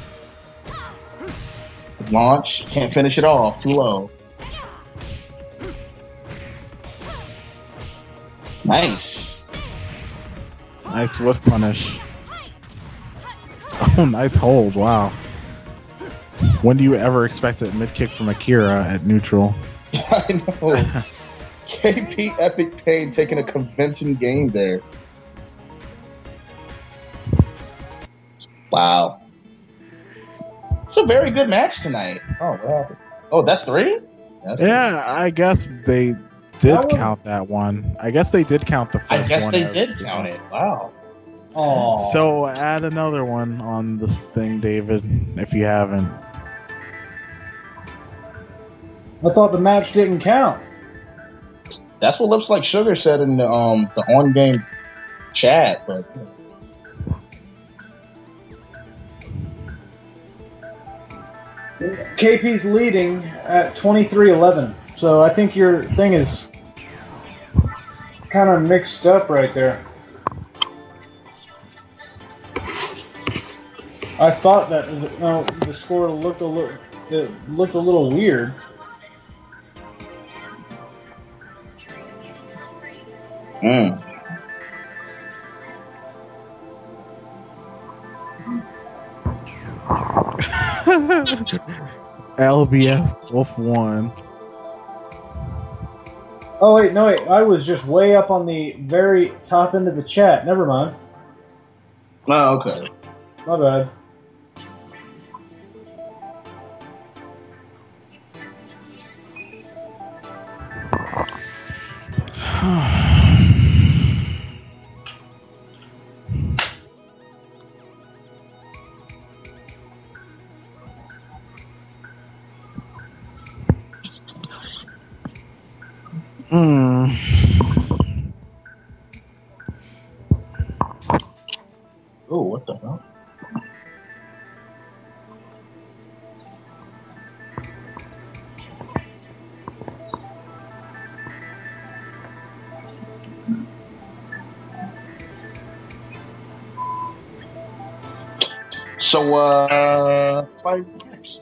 Launch. Can't finish it off. Too low. Nice. Nice whiff punish. Oh, nice hold. Wow. When do you ever expect a mid kick from Akira at neutral? I know. K P Epic Pain taking a convincing game there. Wow. It's a very good match tonight. Oh, what happened? Oh, that's three? That's Yeah, I guess they did That was- count that one. I guess they did count the I first guess one. they as- did count it. Wow. Oh, So add another one on this thing, David, if you haven't. I thought the match didn't count. That's what Lips Like Sugar said in the um the on game chat, but K P's leading at twenty-three eleven. So I think your thing is kind of mixed up right there. I thought that uh, the score looked a little it looked a little weird. mm. L B F Wolf one. Oh wait, no wait, I was just way up on the very top end of the chat. Never mind. Oh, okay. My bad. Hmm. Oh, what the hell? So, uh, five next.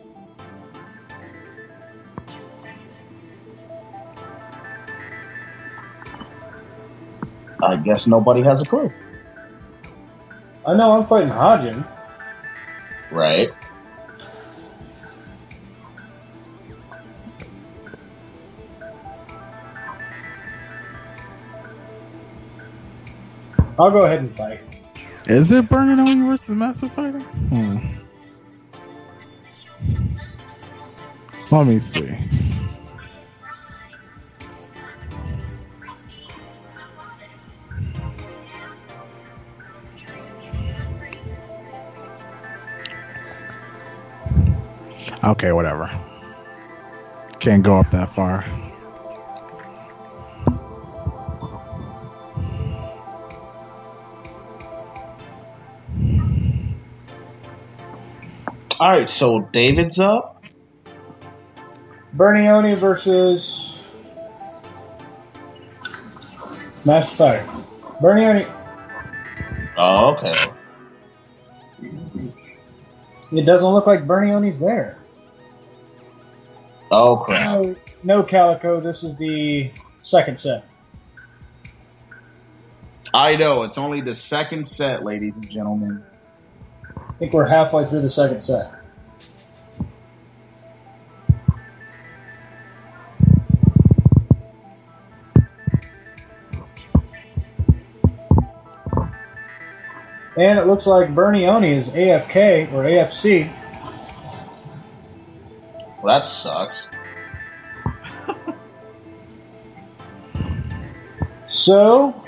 I guess nobody has a clue. I know I'm fighting Hajin. Right. I'll go ahead and fight. Is it Burning Oni versus Massive Fighter? Hmm. Let me see. Okay, whatever. Can't go up that far. All right, so David's up. Bernioni versus Master Fighter. Bernioni. Oh, okay. It doesn't look like Bernioni's there. Oh, crap. No, no, Calico. This is the second set. I know, it's only the second set, ladies and gentlemen. I think we're halfway through the second set. And it looks like Bernioni is A F K or A F C. Well, that sucks. So,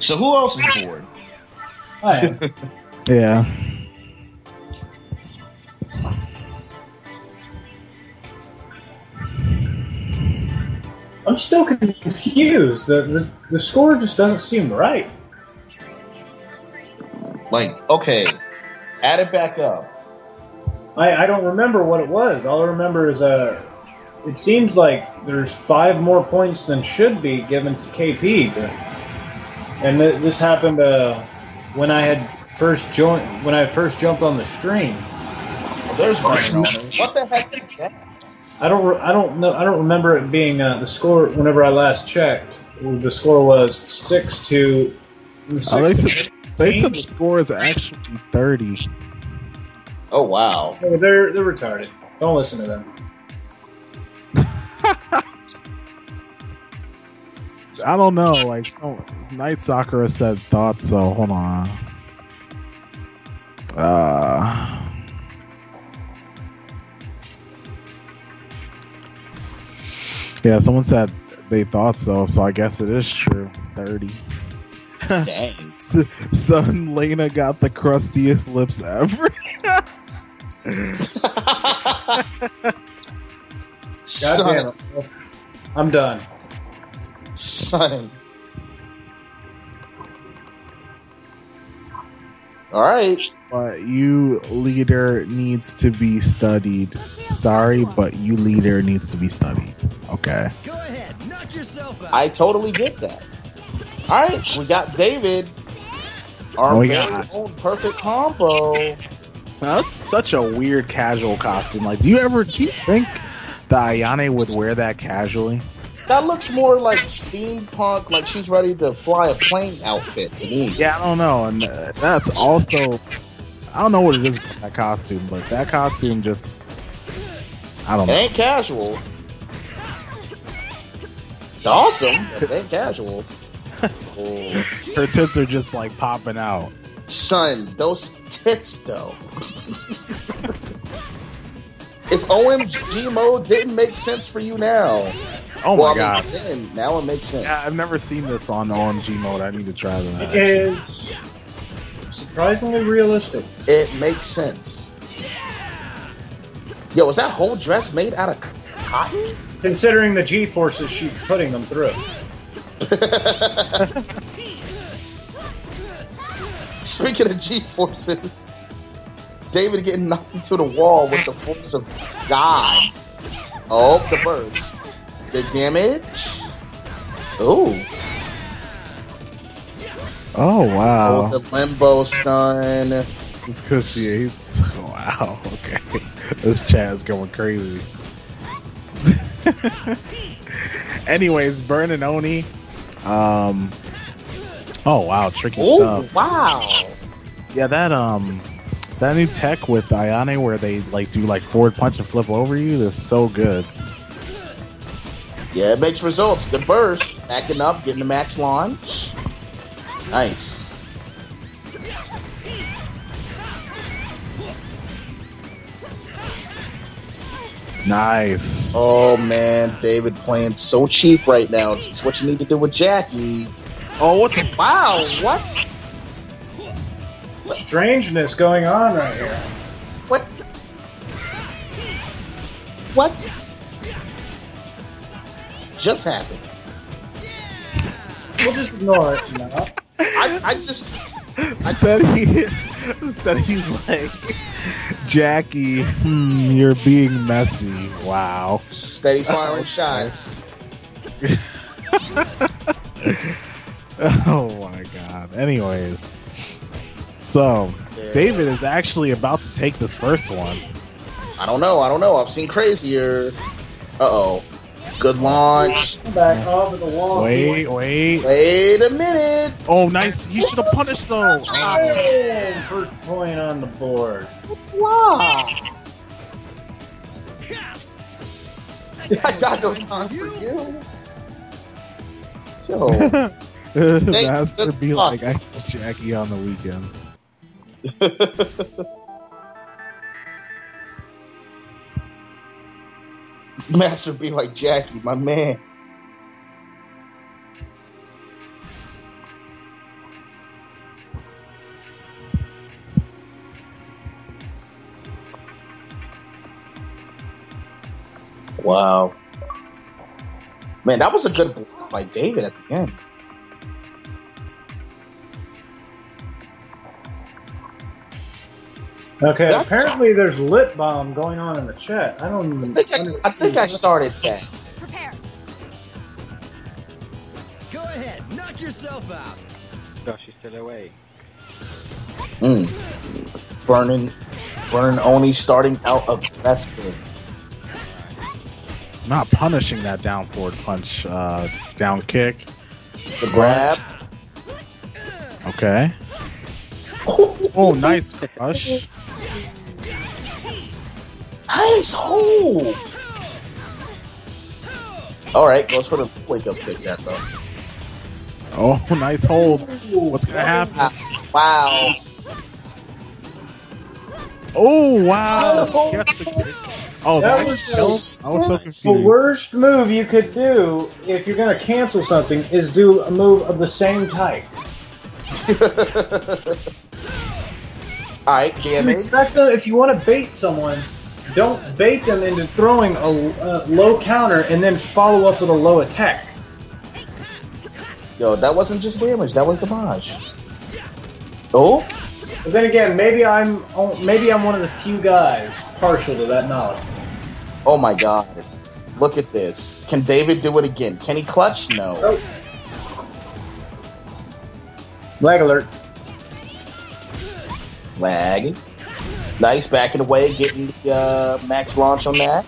So who else is bored? I am. Yeah. I'm still confused. The, the the score just doesn't seem right. Like, okay, add it back up. I, I don't remember what it was. All I remember is uh, it seems like there's five more points than should be given to K P. But, and th- this happened uh, when I had first joined, when I first jumped on the stream. Well, there's Brandon on it. What the heck is that? I don't re- I don't know I don't remember it being uh, the score. Whenever I last checked, the score was six to. Six Oh, they, to said, they said the score is actually thirty. Oh wow! Oh, they're they're retarded. Don't listen to them. I don't know. Like, oh, Night Sakura said thought so. Hold on. Uh. Yeah, someone said they thought so, so I guess it is true. thirty. Dang. Son, Lena got the crustiest lips ever. God damn it. I'm done. Son. All right. But you leader needs to be studied. Sorry, but you leader needs to be studied. Okay. Go ahead, knock yourself out. I totally get that. All right, we got David. Our Oh, we very got- own perfect combo. Now, that's such a weird casual costume. Like, do you ever do you think that Ayane would wear that casually? That looks more like steampunk, like she's ready to fly a plane outfit to me. Yeah, I don't know. And uh, that's also, I don't know what it is about that costume, but that costume just, I don't It know. ain't casual. It's awesome, but it ain't casual. Oh. Her tits are just like popping out. Son, those tits though. If O M G mode didn't make sense for you now, Oh well, my I mean, god. then, now it makes sense. Yeah, I've never seen this on O M G mode. I need to try that. It is surprisingly realistic. It makes sense. Yo, is that whole dress made out of cotton? Considering the G forces she's putting them through. Speaking of G forces, David getting knocked into the wall with the force of God. Oh, the burst. The damage. Ooh. Oh wow. Oh, the limbo stun. It's because she ate. Wow. Okay. This chat is going crazy. Anyways, Burn and Oni. Um. Oh wow, tricky Oh, stuff. wow. Yeah, that um, that new tech with Ayane where they like do like forward punch and flip over you. That's so good. Yeah, it makes results. The burst, acting up, getting the max launch. Nice. Nice. Oh man, David playing so cheap right now. It's what you need to do with Jackie. Oh, what the? Wow, what? Strangeness going on right here. What? What? Just happened. We'll just ignore it now. I, I just. Steady. Steady's like, Jackie, hmm, you're being messy. Wow. Steady firing shots. Oh my god. Anyways, so Yeah. David is actually about to take this first one. I don't know. I don't know. I've seen crazier. Uh oh. Good launch. Come back over the wall. Wait, wait. Wait a minute. Oh, nice. He should have punished though. Oh. Boom! First point on the board. Wow. I got no time for you. Yo. Master good be luck. like, I saw Jackie on the weekend. Master be like Jackie, my man. Wow. Man, that was a good block by David at the end. Okay, That's- apparently there's lip balm going on in the chat. I don't even. I think I, I, think I started that. Prepare. Go ahead, knock yourself out. Gosh, she's still away. Mm. Burning, Burning Oni starting out aggressive. Not punishing that down forward punch, uh, down kick. The grab. Okay. Oh, nice crush. Nice hold. All right, goes for the wake up kick. That's all. Oh, nice hold. What's gonna happen? Wow. Oh, wow. Oh. Guess the kick. Oh, That that was was so- so, I was so confused. The worst move you could do if you're going to cancel something is do a move of the same type. All right, You damage. expect them, if you want to bait someone, don't bait them into throwing a, a low counter and then follow up with a low attack. Yo, that wasn't just damage. That was damage. Oh, But then again, maybe I'm oh, maybe I'm one of the few guys partial to that knowledge. oh my God! Look at this. Can David do it again? Can he clutch? No. Oh. Lag alert. Lag. Nice, backing away, getting the uh, max launch on that.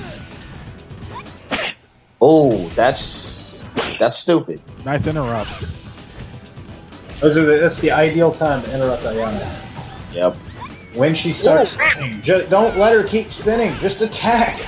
Oh, that's that's stupid. Nice interrupt. Those are the, that's the ideal time to interrupt Ayana. Yep. When she starts spinning, just don't let her keep spinning. Just attack.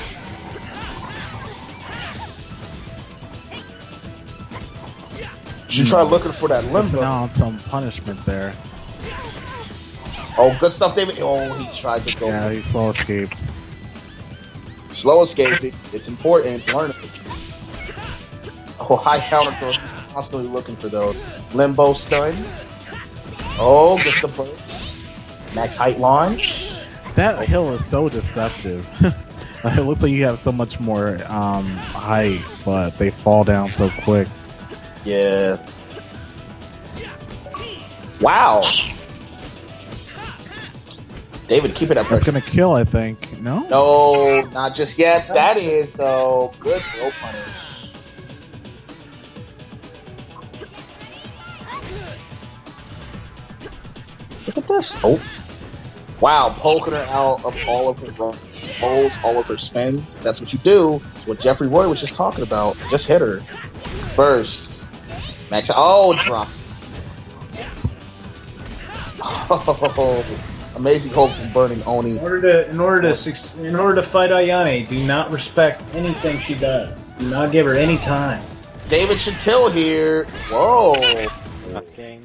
You try looking for that Missing limbo. out on some punishment there. Oh, good stuff, David. Oh, he tried to go Yeah, he slow escaped. slow escaping. It's important. Learn it. Oh, high counter throws. Constantly looking for those. Limbo stun. Oh, gets the burst. Max height launch. That hill is so deceptive. It looks like you have so much more um, height, but they fall down so quick. Yeah. Wow. David, keep it up. That's gonna kill, I think. No? No, not just yet. That is, though. Good throw punish. Look at this. Oh. Wow, poking her out of all of her runs, holds, all of her spins. That's what you do. That's what Jeffrey Roy was just talking about. Just hit her. First. Max. Oh, drop. Oh, amazing hold from Burning Oni. In order to, in order to, suc- in order to fight Ayane, do not respect anything she does. Do not give her any time. David should kill here. Whoa. Last game.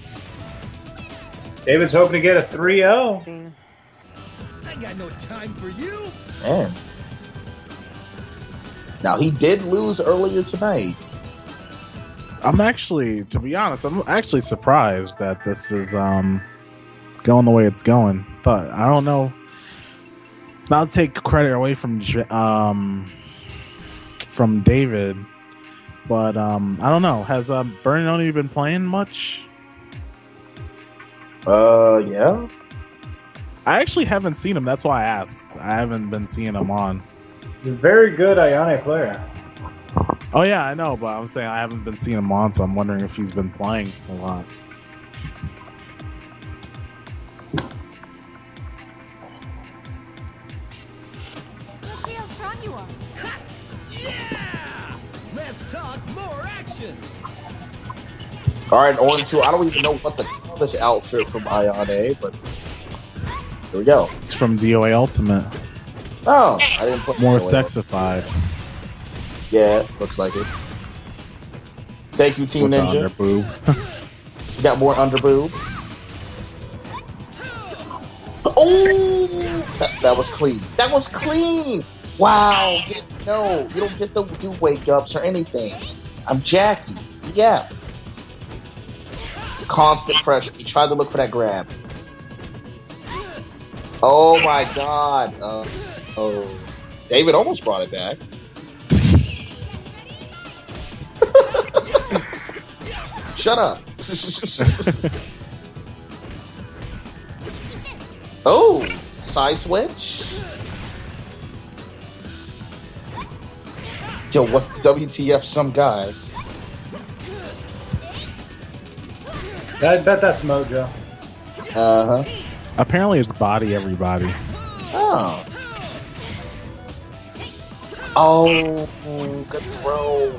David's hoping to get a three oh. I got no time for you. Man. Now, he did lose earlier tonight. I'm actually, to be honest, I'm actually surprised that this is um, going the way it's going. But I don't know. Not to take credit away from J- um, from David, but um, I don't know. Has um, Burning Oni been playing much? Uh, yeah. I actually haven't seen him. That's why I asked. I haven't been seeing him on. He's a very good Ayane player. Oh yeah, I know, but I'm saying I haven't been seeing him on, so I'm wondering if he's been playing a lot. Let's see how strong you are. Yeah! Let's talk more action. All right, on to, I don't even know what to call this outfit from Ayane, but here we go. It's from D O A Ultimate. Oh, I didn't put More it away. sexified. Yeah, looks like it. Thank you, Team With the Ninja. underboob. You got more underboob. Oh, that, that was clean. That was clean. Wow. Get, no, you don't get to do wake ups or anything. I'm Jackie. Yeah. Constant pressure. He tried to look for that grab. Oh my God. Uh, oh. David almost brought it back. Shut up. Oh, side switch. Yo, what W T F some guy? I bet that's Mojo. Uh huh. Apparently, it's body everybody. Oh. Oh, good throw.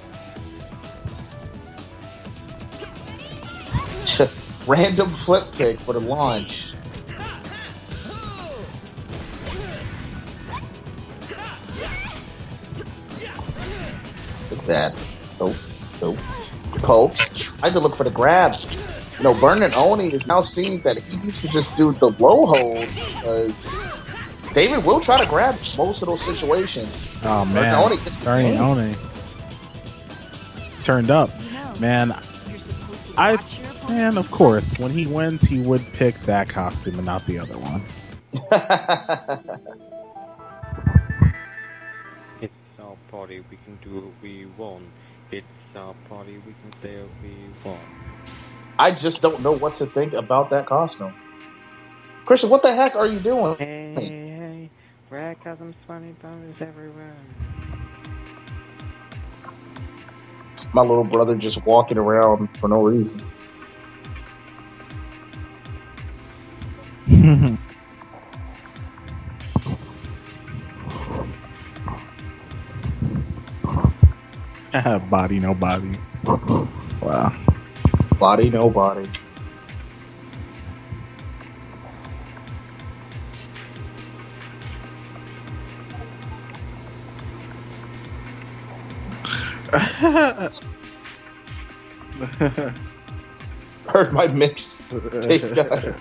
Random flip kick for the launch. Look at that. Oh, oh. Pokes. Tried to look for the grab. You know, Vernon Oni is now seeing that he needs to just do the low hold because David will try to grab most of those situations. Oh man, Vernon Oni gets the Vernon game. Oni turned up, man. I man, of course, when he wins, he would pick that costume and not the other one. It's our party, we can do what we want. It's our party, we can say what we want. I just don't know what to think about that costume. Christian, what the heck are you doing? Hey, hey, Ragcasm's funny boners everywhere. My little brother just walking around for no reason. Body, no body. Wow. Body, no body. Heard my mix tape guy.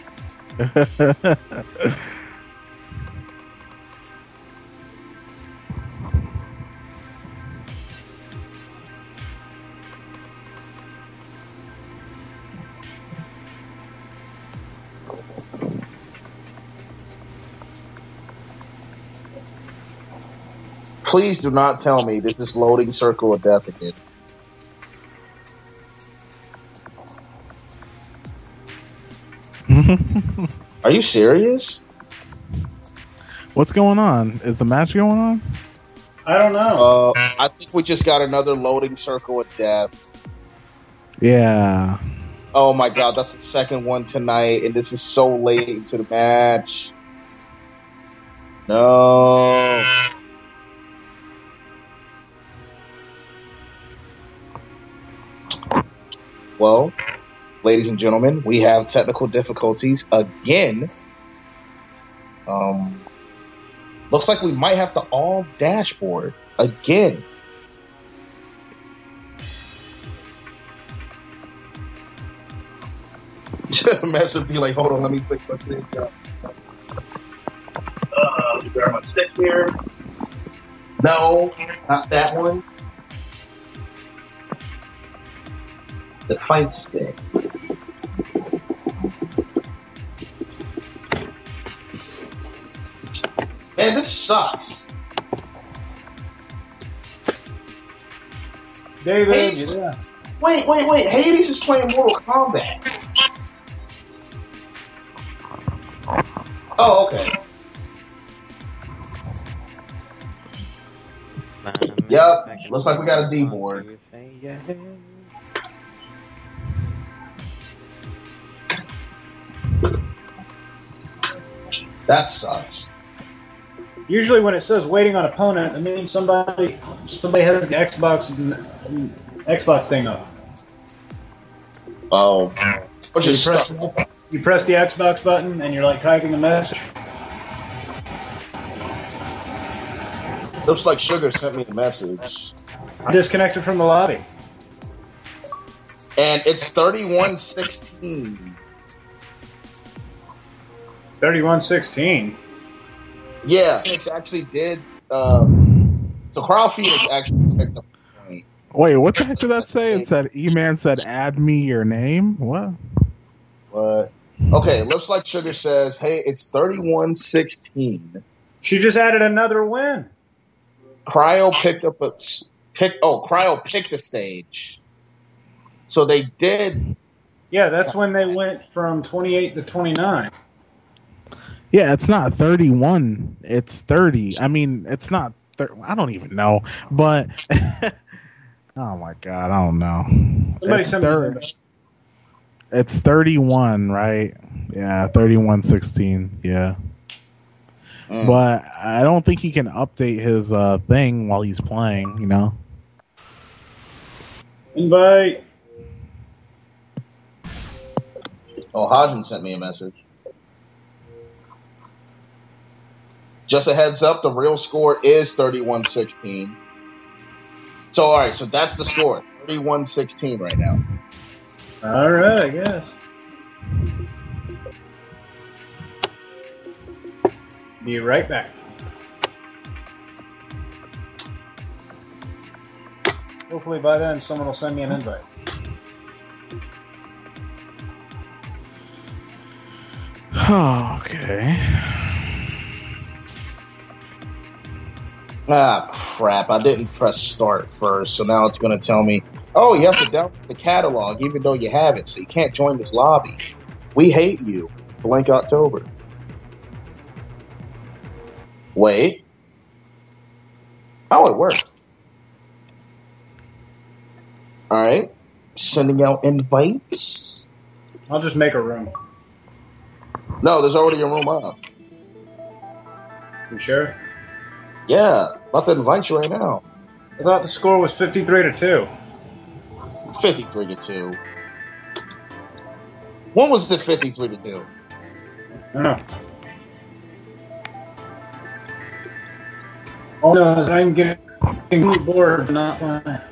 Please do not tell me this is loading Circle of Death again. Are you serious? What's going on? Is the match going on? I don't know. Uh, I think we just got another loading Circle of Death. Yeah. Oh my god, that's the second one tonight, and this is so late into the match. No. Well, ladies and gentlemen, we have technical difficulties again. Um, looks like we might have to all dashboard again. Mess would be like, hold on, let me fix my thing. Uh, let me grab my stick here. No, not that one. The fight stick. Man, this sucks. David, Hades. yeah. Wait, wait, wait. Hades is playing Mortal Kombat. Oh, okay. Yep. Looks like we got a D board. That sucks. Usually when it says waiting on opponent, it means somebody somebody has the Xbox Xbox thing up. Oh. Which You is press, stuck. you press the Xbox button and you're like typing a message. Looks like Sugar sent me the message. I disconnected from the lobby. And it's thirty-one sixteen. thirty-one sixteen. Yeah, Phoenix actually did. Um, so Carl Phoenix actually picked up the point. Wait, what the heck did that say? It said, E-Man said, add me your name? What? But, okay, looks like Sugar says, hey, it's thirty-one sixteen. She just added another win. Cryo picked up a pick. Oh, Cryo picked a stage. So they did. Yeah, that's when they went from twenty-eight to twenty-nine. Yeah, it's not thirty-one. It's thirty. I mean, it's not. thirty, I don't even know. But oh my god, I don't know. Somebody It's, send me thir- that. it's thirty-one, right? Yeah, thirty-one sixteen. Yeah. Mm. But I don't think he can update his uh, thing while he's playing, you know? Invite. Oh, Hodgin sent me a message. Just a heads up, the real score is thirty-one sixteen. So, all right, so that's the score. thirty-one sixteen right now. All right, I guess. Be right back. Hopefully by then someone will send me an invite. Okay. Ah, crap. I didn't press start first, so now it's going to tell me, oh, you have to download the catalog even though you have it, so you can't join this lobby. We hate you. Blank October. Wait. Oh, it worked. All right. Sending out invites. I'll just make a room. No, there's already a room up. You sure? Yeah, about to invite you right now. I thought the score was fifty-three to two. fifty-three to two. When was it fifty-three to two? I don't know. Oh no, I'm getting bored. Not playing.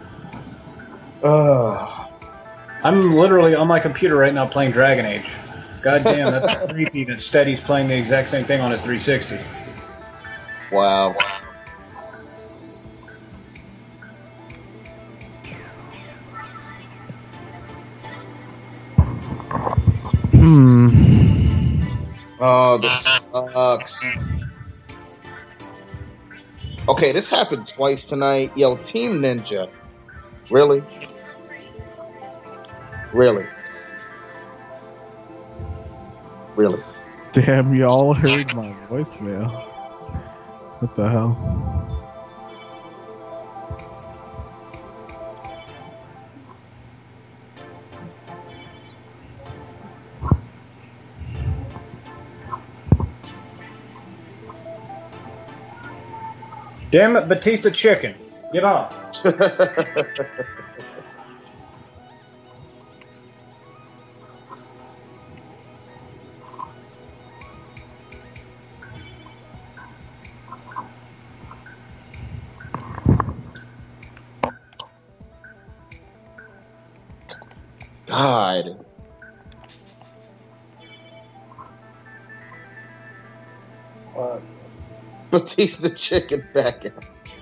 Uh, I'm literally on my computer right now playing Dragon Age. God damn, that's creepy that Steady's playing the exact same thing on his three sixty. wow. Hmm. Oh, this sucks. Okay, this happened twice tonight. Yo, Team Ninja. Really? Really? Really? Damn, y'all heard my voicemail. What the hell? Damn it, Batista Chicken. Get off. God. What? Batista Chicken back in.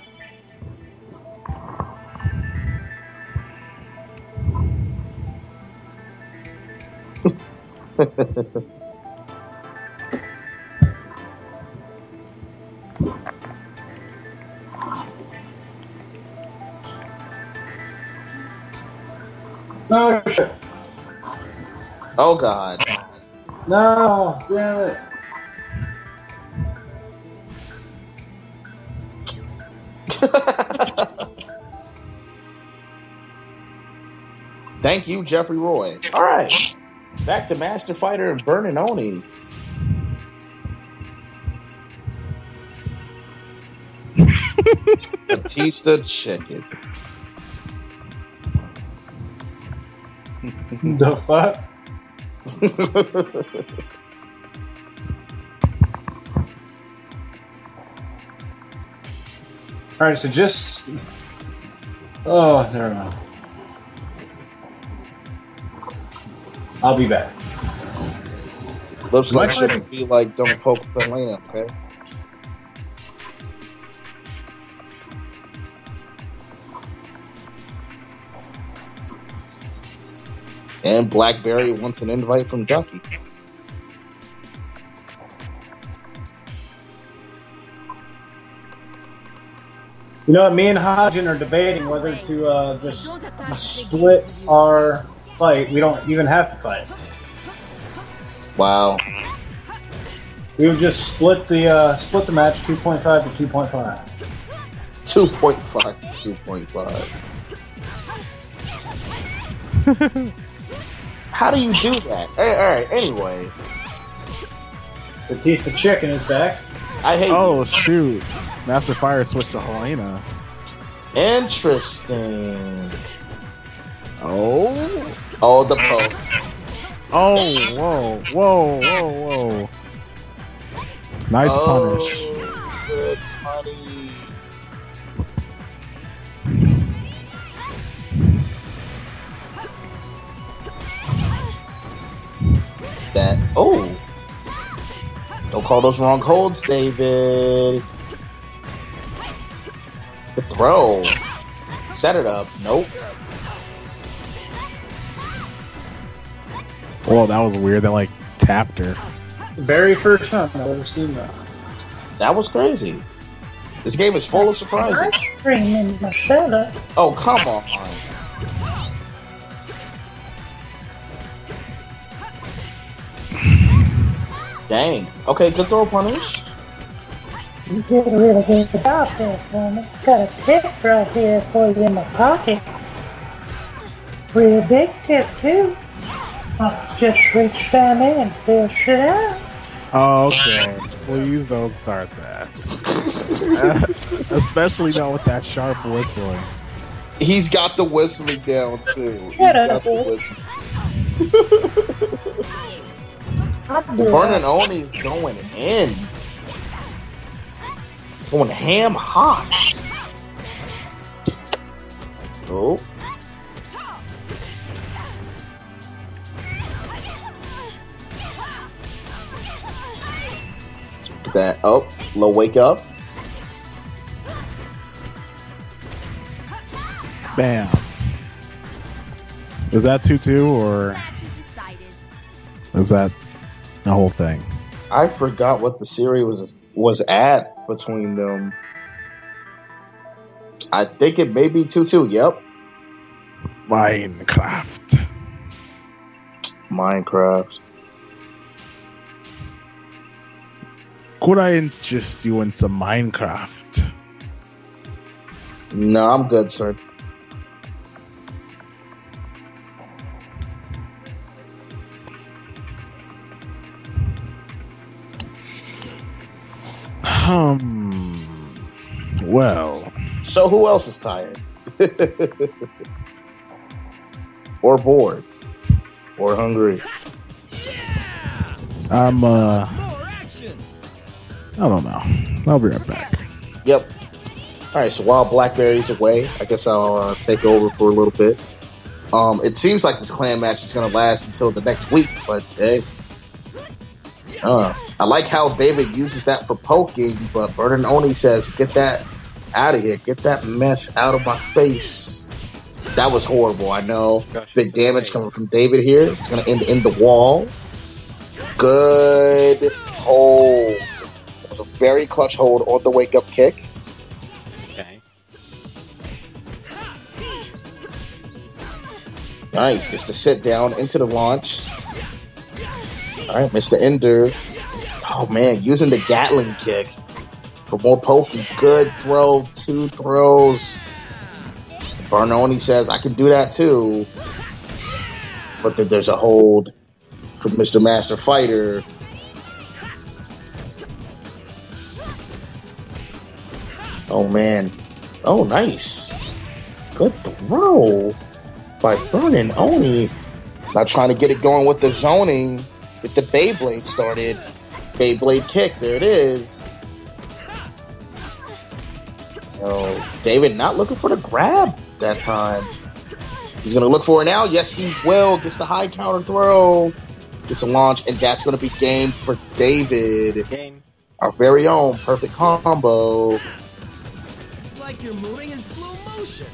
No shit. Oh, God. No, damn it. Thank you, Jeffrey Roy. All right. Back to Master Fighter and Burnin' Oni. Batista Chicken. The fuck? Alright, so just... Oh, never mind. I'll be back. Looks like What? shouldn't be like don't poke the lamp, okay? And Blackberry wants an invite from Ducky. You know what? Me and Hajin are debating whether to uh, just Don't have time to play split games with you. our fight. We don't even have to fight. Wow. We would just split the uh, split the match two point five to two point five. two point five to two point five. How do you do that? Hey, all right, anyway. Batista Chicken is back. I hate Oh shoot! Master Fire switched to Helena. you. Interesting. Oh. Oh, the post. Oh, whoa, whoa, whoa, whoa. Nice Oh, punish. good money. That. Oh. Don't call those wrong holds, David. The throw. Set it up. Nope. Whoa, that was weird. They like tapped her. The very first time I've ever seen that. That was crazy. This game is full of surprises. Screaming Marcella. Oh, come on. Dang. Okay, good throw punish. You did a really good job there for me. Got a tip right here for you in my pocket. Real big tip, too. I just reach down in and fish it out. Oh, okay. Please don't start that. Especially not with that sharp whistling. He's got the whistling down, too. He's Shut got up, the boy. whistling. I'm doing Vernon Oni is going in. Going ham hot. Oh. Look at that. Oh, low wake up. Bam. Is that two two or Match is decided. is that the whole thing? I forgot what the series was was at between them. I think it may be two two. Yep. Minecraft. Minecraft. Could I interest you in some Minecraft? No, I'm good, sir. Um. Well, So who else is tired? Or bored? Or hungry? I'm. Uh. More action. I don't know. I'll be right back. Yep. Alright, so while Blackberry's away, I guess I'll uh, take over for a little bit. Um, it seems like this clan match is going to last until the next week, but hey. Uh, I like how David uses that for poking, but Vernon Oni says, get that out of here. Get that mess out of my face. That was horrible, I know. Big damage coming from David here. It's going to end in the wall. Good hold. It was a very clutch hold on the wake-up kick. Okay. Nice. Gets to sit down into the launch. All right, Mister Ender. Oh, man. Using the Gatling kick for more poking. Good throw. Two throws. Barnoni says, I can do that too. But then there's a hold from Mister Master Fighter. Oh, man. Oh, nice. Good throw by Vernon Oni. Not trying to get it going with the zoning. Get the Beyblade started. Beyblade kick. There it is. Oh, David not looking for the grab that time. He's going to look for it now. Yes, he will. Gets the high counter throw. Gets a launch, and that's going to be game for David. Game. Our very own perfect combo. It's like you're moving in slow motion.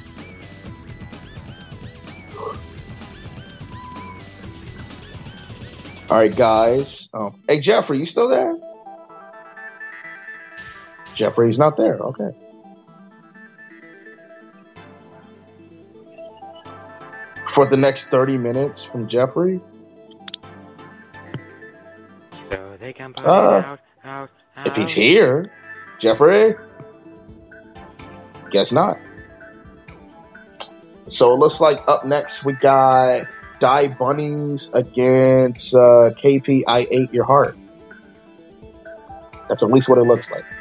All right, guys. Um, hey, Jeffrey, you still there? Jeffrey's not there. Okay. for the next thirty minutes from Jeffrey? So they can put Uh, it out, out, out. If he's here, Jeffrey? Guess not. So it looks like up next we got Die Bunnies against uh, K P I Ate Your Heart. That's at least what it looks like.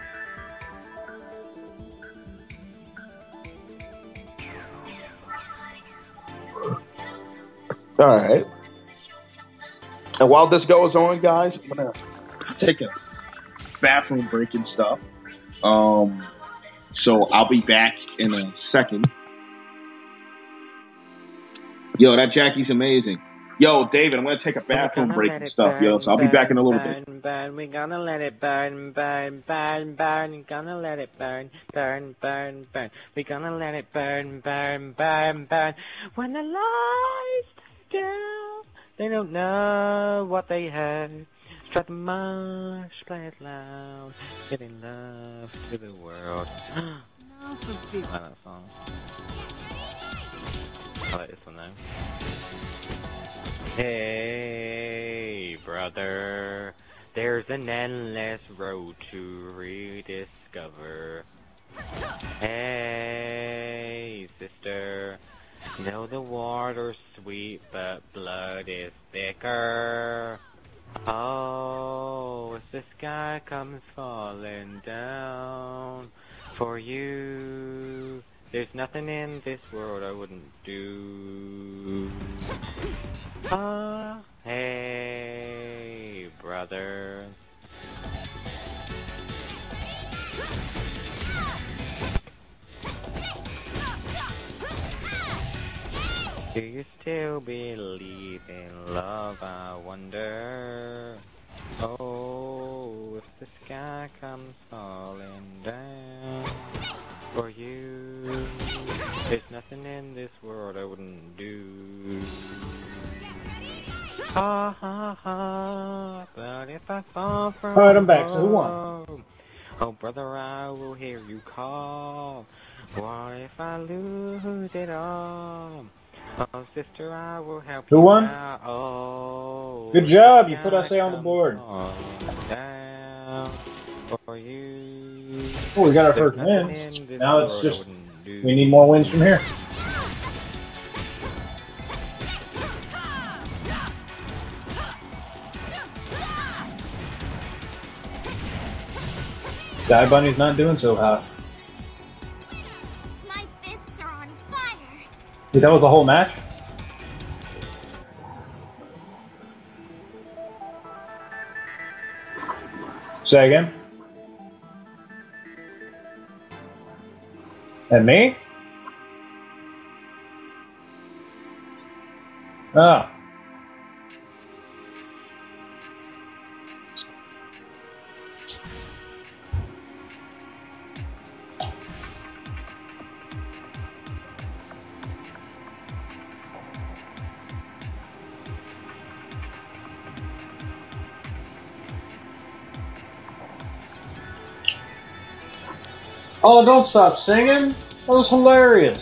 All right. And while this goes on, guys, I'm gonna take a bathroom break and stuff. Um, so I'll be back in a second. Yo, that Jackie's amazing. Yo, David, I'm gonna take a bathroom break and stuff, yo. So I'll be back in a little bit. Burn, burn, we're gonna let it burn, burn, burn, burn. We're gonna let it burn, burn, burn, burn. We're gonna let it burn, burn, burn, burn. When the lights die down, they don't know what they heard. Strike the march, play it loud, giving love to the world. Now for this. I like that song. I like this one though. Hey, brother, there's an endless road to rediscover. Hey, sister, know the water's sweet, but blood is thicker. Oh, as the sky comes falling down for you, there's nothing in this world I wouldn't do. Ah, hey, brother. Do you still believe in love, I wonder? Oh, if the sky comes falling down for you, there's nothing in this world I wouldn't do. Ha ha ha, but if I fall from Alright, I'm back. So who won? home, oh brother, I will hear you call. What if I lose it all? Oh sister, I will help Who you won? out. Oh, Good job, you put us on the board. Down for you. Oh, we got our There's first nothing wins. in this Now it's world I just, wouldn't do. we need more wins from here. Die Bunny's not doing so hot. My fists are on fire. Dude, that was the whole match? Say again? And me? Oh. Oh, don't stop singing. That was hilarious.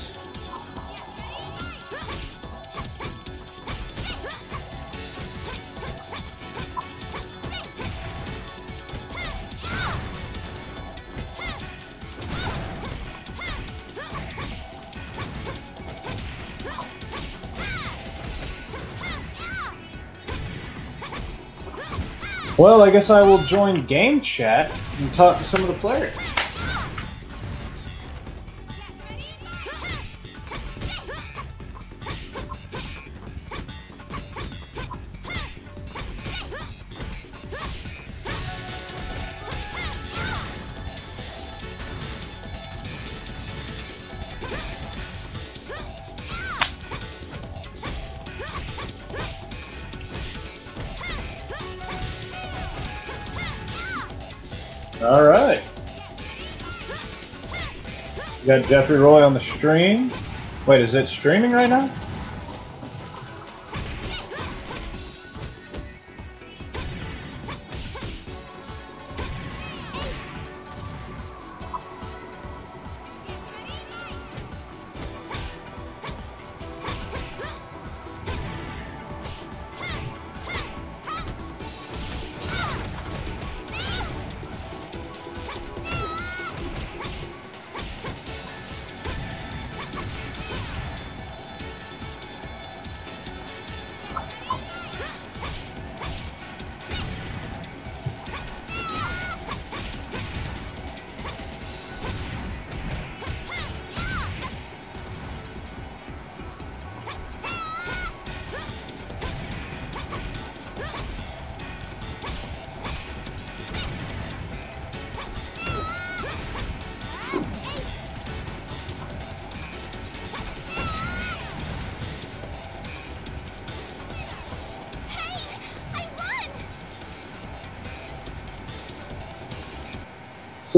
Well, I guess I will join game chat and talk to some of the players. All right. We got Jeffrey Roy on the stream. Wait, is it streaming right now?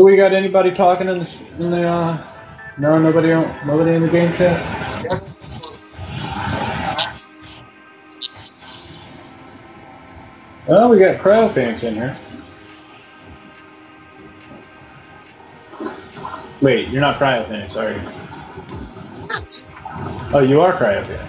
So we got anybody talking in the in the uh, no nobody nobody in the game chat. Oh, we got Cryo Phoenix in here. Wait, you're not Cryo Phoenix, are you? Oh, you are Cryo Phoenix.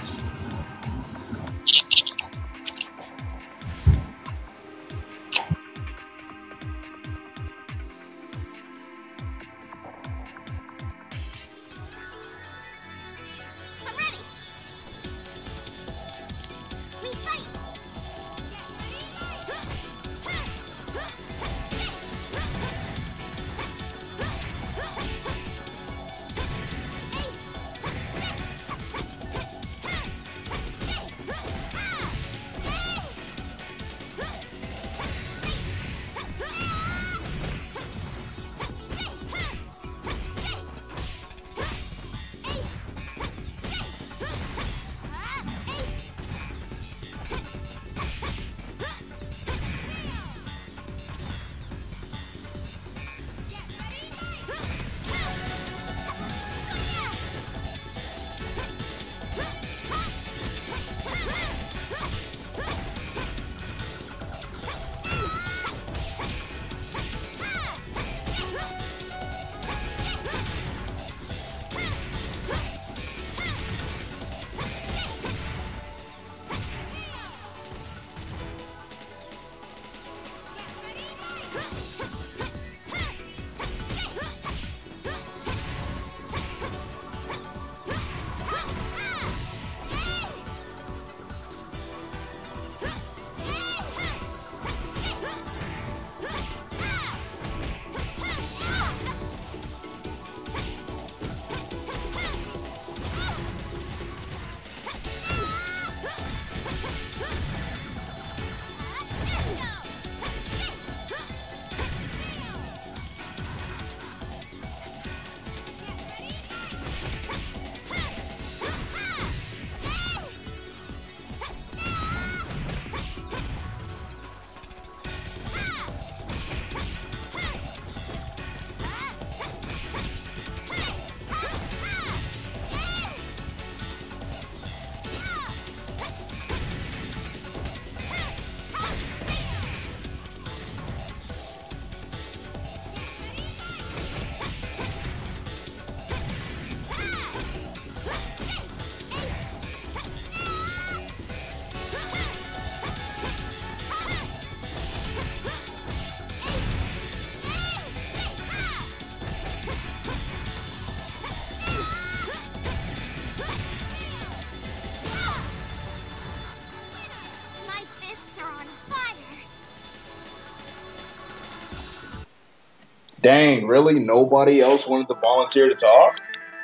Dang, really? Nobody else wanted to volunteer to talk?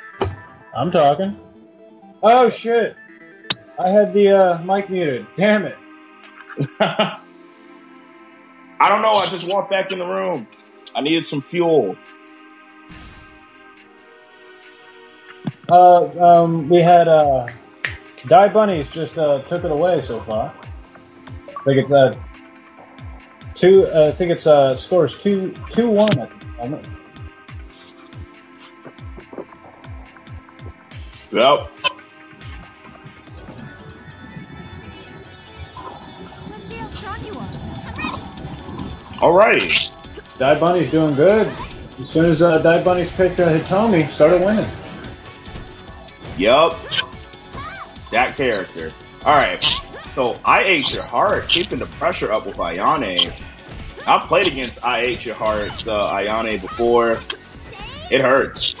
I'm talking. Oh, shit. I had the uh, mic muted. Damn it. I don't know. I just walked back in the room. I needed some fuel. Uh, um, we had uh, Die Bunnies just uh, took it away so far. I think it's uh, two. Uh, I think it's uh, scores two two one at the moment. Yep. Let's see how strong you are. I'm ready. Alrighty. Die Bunny's doing good. As soon as uh, Die Bunny's picked uh, Hitomi, started winning. Yup. That character. Alright. So, I Ate Your Heart, keeping the pressure up with Ayane. I've played against I Ate Your Heart's uh, Ayane before. It hurts.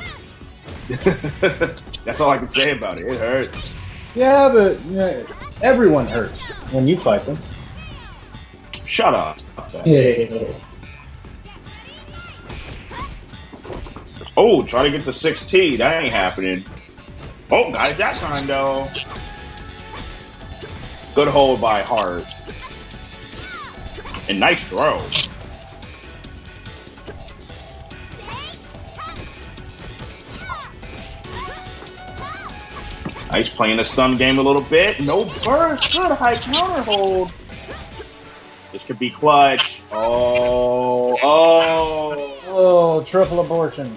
That's all I can say about it. It hurts. Yeah, but uh, everyone hurts when you fight them. Shut up. Yeah. Oh, try to get the six T. That ain't happening. Oh, got it that time, though. Good hold by Hart. And nice throw. Nice playing the stun game a little bit. No burst. Good high counter hold. This could be clutch. Oh, oh. Oh, triple abortion.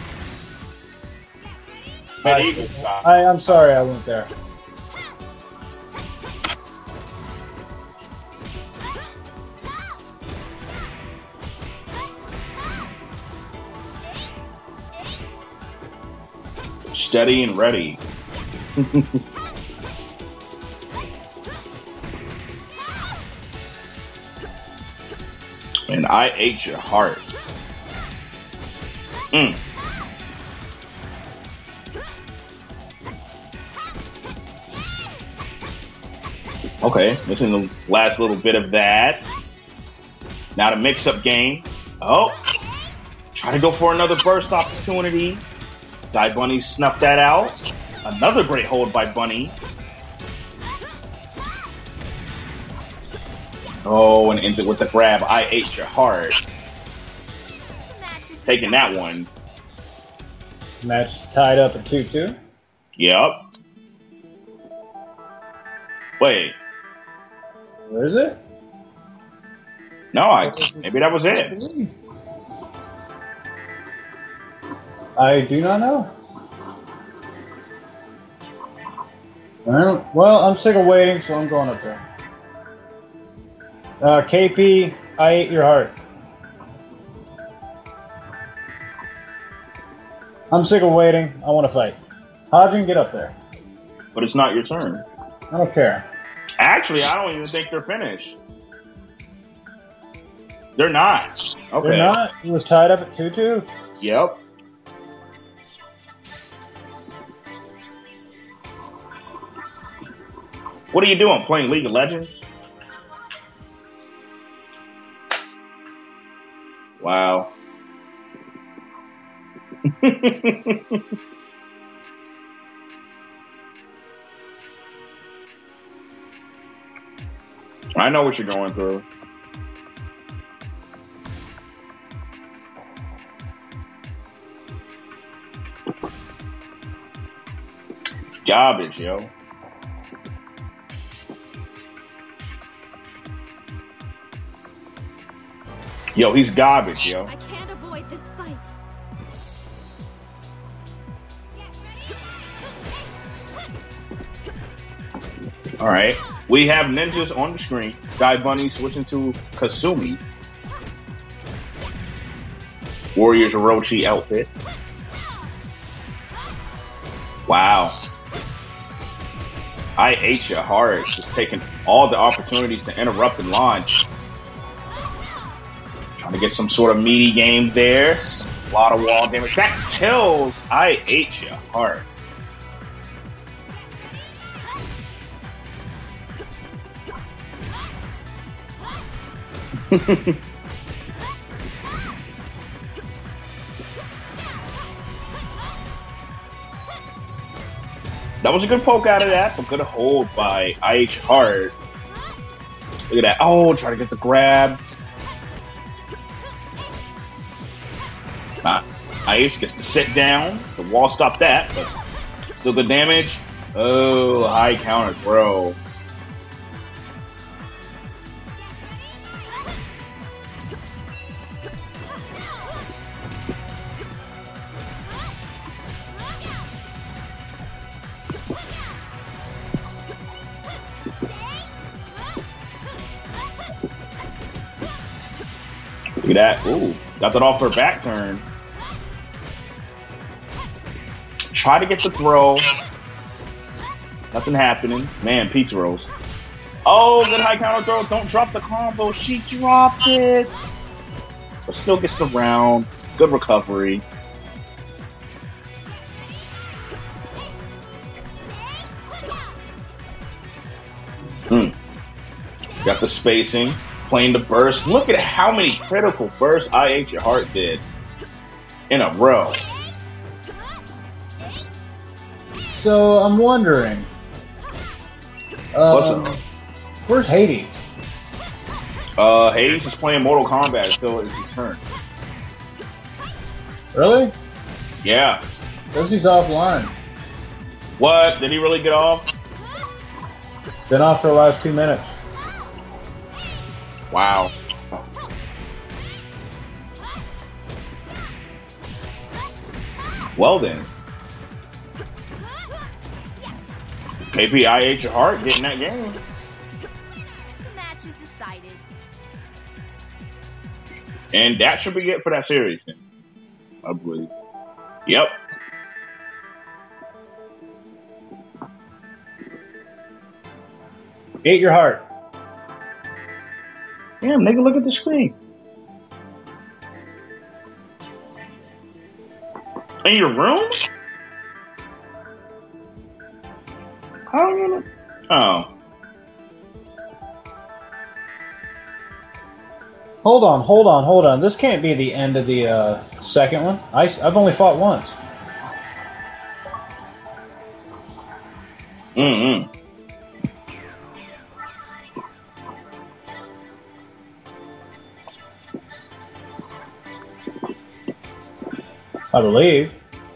Medieval style. I, I'm sorry I went there. Steady and ready. And I ate your heart. Mm. Okay, missing the last little bit of that. Now the mix-up game. Oh, try to go for another burst opportunity. Die Bunny snuffed that out. Another great hold by Bunny. Oh, and ends it with the grab. I ate your heart. Taking that one. Match tied up at two two. Yep. Wait. Where is it? No, I maybe that was it. I do not know. I don't, well, I'm sick of waiting, so I'm going up there. Uh, K P, I ate your heart. I'm sick of waiting. I want to fight. Hodgin, get up there. But it's not your turn. I don't care. Actually, I don't even think they're finished. They're not. Okay. They're not? It was tied up at two two? Yep. What are you doing? Playing League of Legends? Wow. I know what you're going through. Garbage, yo. Yo, he's garbage, yo. I can't avoid this fight. All right. We have ninjas on the screen. Die Bunny switching to Kasumi. Warriors Orochi outfit. Wow. I ate your heart. Just taking all the opportunities to interrupt and launch. Trying to get some sort of meaty game there. A lot of wall damage. That kills. I ate your heart. That was a good poke out of that, but good hold by I H Hard. Look at that. Oh, try to get the grab. Nah, I H gets to sit down. The wall stopped that, but still good damage. Oh, high counter throw. Look at that. Ooh, got that off her back turn. Try to get the throw. Nothing happening. Man, pizza rolls. Oh, good high counter throw. Don't drop the combo. She dropped it. But still gets the round. Good recovery. Hmm. Got the spacing. Playing the burst. Look at how many critical bursts I Ate Your Heart did in a row. So I'm wondering, What's um, up? where's Hades? Uh, Hades is playing Mortal Kombat, so it's his turn. Really? Yeah. Says he's offline. What? Did he really get off? Been off for the last two minutes. Wow. Well then. K P I H your heart getting that game. The match is decided. And that should be it for that series then. I believe. Yep. Ate your heart. Damn, nigga, look at the screen. In your room? How you gonna? Oh. Hold on, hold on, hold on. This can't be the end of the uh, second one. I, I've only fought once. Mm-hmm. I believe.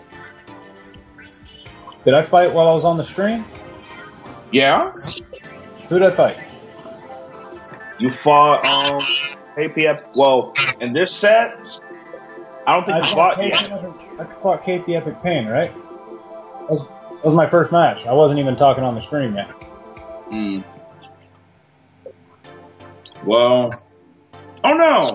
Did I fight while I was on the stream? Yeah. Who did I fight? You fought um K P F. Well, in this set, I don't think I you fought, fought K P yet. Epic, I fought K P Epic Pain, right? That was, that was my first match. I wasn't even talking on the stream yet. Mm. Well, oh no.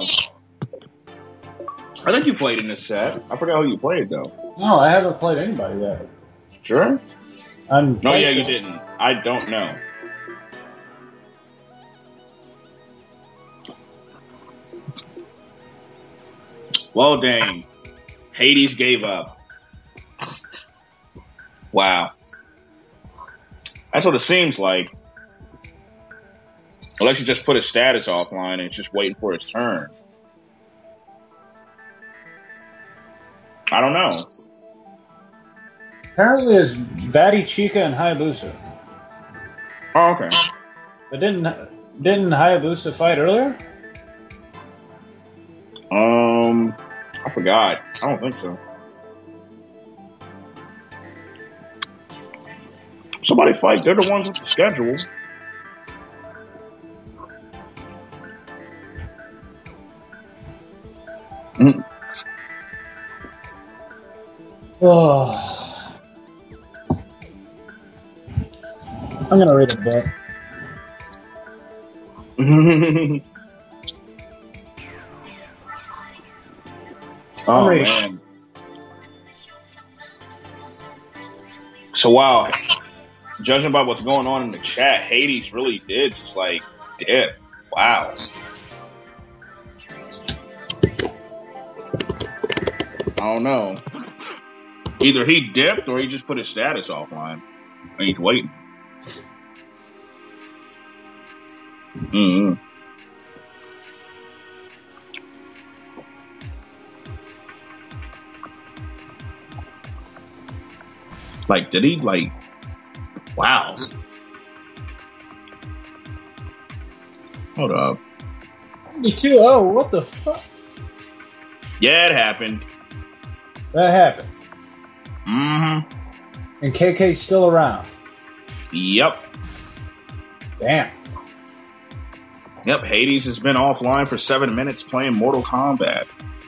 I think you played in this set. I forgot who you played though. No, I haven't played anybody yet. Sure? I'm No, yeah, you didn't. I don't know. Well, dang. Hades gave up. Wow. That's what it seems like. Unless you just put his status offline and it's just waiting for his turn. I don't know. Apparently it's Batty Chica and Hayabusa. Oh, okay. But didn't didn't Hayabusa fight earlier? Um, I forgot. I don't think so. Somebody fight. They're the ones with the schedule. Mm. Oh. I'm gonna read a book. Oh ready. man. So wow, judging by what's going on in the chat, Hades really did just like dip. Wow. I don't know. Either he dipped or he just put his status offline. And he's waiting. Mm-hmm. Like, did he, like, wow. Hold up. seventy-two oh, what the fuck? Yeah, it happened. That happened. Mm-hmm. And K K's still around. Yep. Damn. Yep, Hades has been offline for seven minutes playing Mortal Kombat.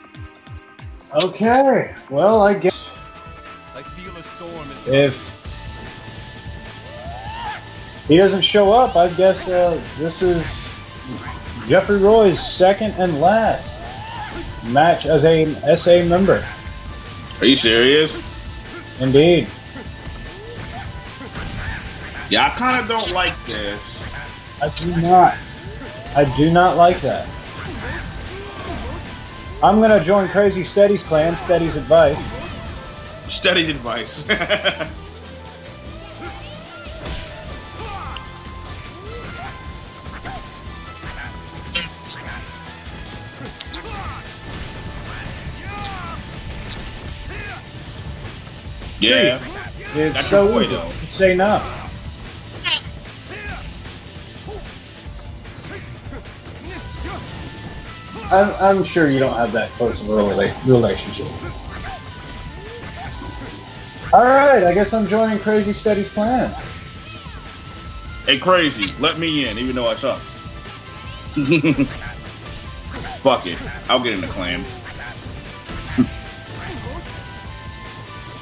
Okay. Well, I guess I feel a storm is if he doesn't show up, I guess uh, this is Jeffrey Roy's second and last match as a S A member. Are you serious? Indeed. Yeah, I kind of don't like this. I do not. I do not like that. I'm going to join Crazy Steady's clan, Steady's advice. Steady advice. Yeah. It's That's so your boy, easy though. to say no. I'm, I'm sure you don't have that close of a rela- relationship. Alright, I guess I'm joining Crazy Steady's clan. Hey, Crazy, let me in, even though I suck. Fuck it. I'll get in the clan.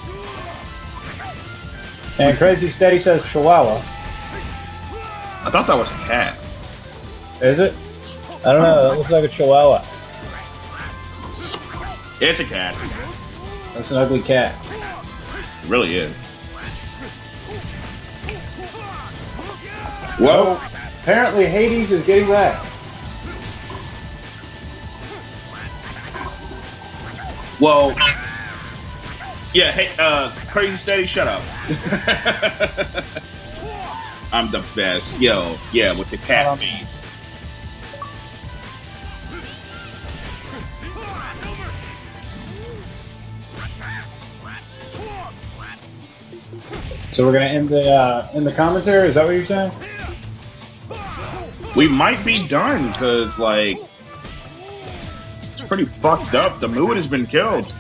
And Crazy Steady says Chihuahua. I thought that was a cat. Is it? I don't know. It looks like a Chihuahua. It's a cat. That's an ugly cat. It really is. Well, apparently Hades is getting back. Well, yeah, hey, uh, Crazy Steady, shut up. I'm the best. Yo, yeah, with the cat Um, feeds. So we're gonna end the uh, end the commentary. Is that what you're saying? We might be done because, like, it's pretty fucked up. The mood has been killed.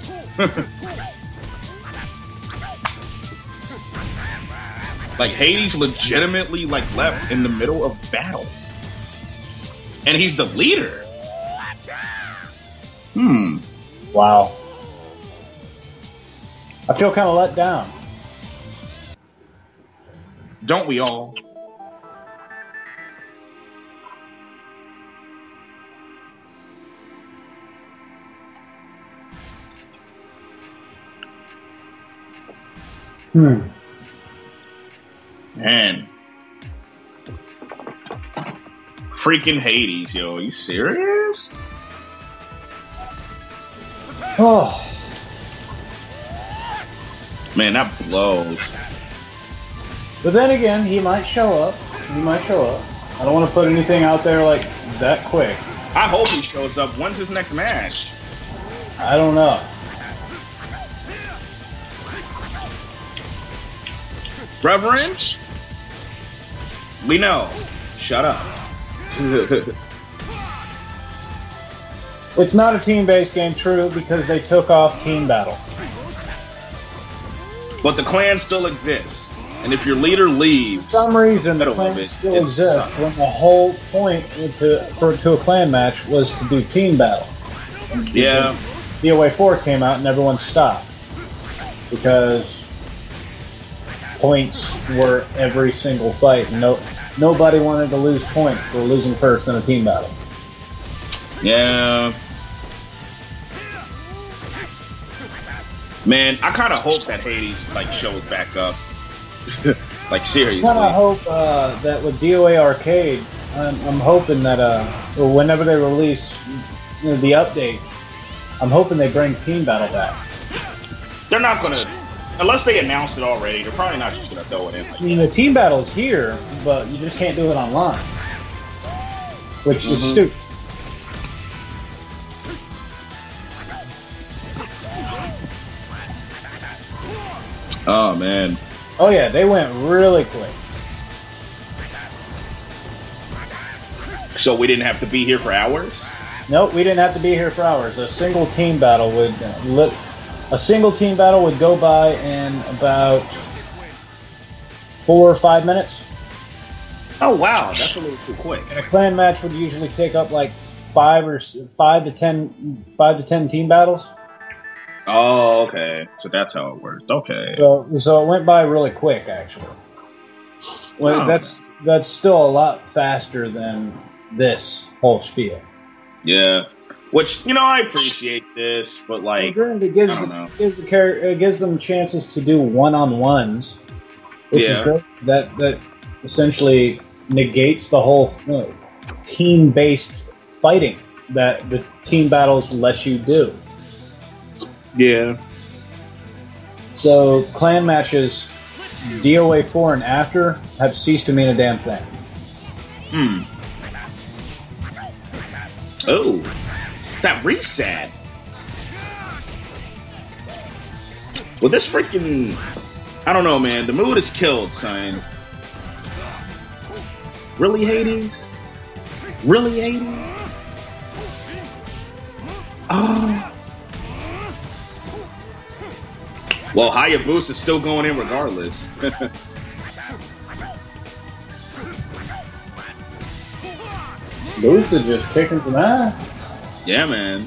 Like, Hades legitimately, like, left in the middle of battle. And he's the leader. Hmm. Wow. I feel kind of let down. Don't we all? Hmm. Man. Freaking Hades, yo. Are you serious? Oh. Man, that blows. But then again, he might show up. He might show up. I don't want to put anything out there like that quick. I hope he shows up. When's his next match? I don't know. Reverend? We know. Shut up. It's not a team-based game, true, because they took off Team Battle. But the clan still exists. And if your leader leaves, For some reason, the middle of clan it, still it exists sucks. when the whole point to, for to a clan match was to do Team Battle. Yeah. D O A four came out and everyone stopped because points were every single fight. No, nobody wanted to lose points for losing first in a team battle. Yeah. Man, I kind of hope that Hades like shows back up. Like seriously. I kind of hope uh, that with D O A Arcade, I'm, I'm hoping that uh, or whenever they release you know, the update, I'm hoping they bring Team Battle back. They're not gonna, unless they announced it already. They're probably not just gonna throw it in. Like I mean, the Team Battle's here, but you just can't do it online, which is Mhm. stupid. Oh man. Oh yeah, they went really quick. So we didn't have to be here for hours? Nope, we didn't have to be here for hours. A single team battle would uh, li- a single team battle would go by in about four or five minutes. Oh wow, that's a little too quick. And a clan match would usually take up like five or s- five to ten, five to ten team battles. Oh, okay. So that's how it worked. Okay. So, so it went by really quick, actually. Well, Oh. that's that's still a lot faster than this whole spiel. Yeah. Which, you know, I appreciate this, but like, Granted, it gives I don't the- know. gives the char- it gives them chances to do one on ones, which Yeah. is great. That that essentially negates the whole uh, team based fighting that the team battles let you do. Yeah. So clan matches, D O A four and after, have ceased to mean a damn thing. Hmm. Oh. That reset. Well, this freaking... I don't know, man. The mood is killed, son. Really, Hades? Really, Hades? Oh. Well, Hayabusa's still going in regardless. Moose is just kicking some ass. Yeah, man.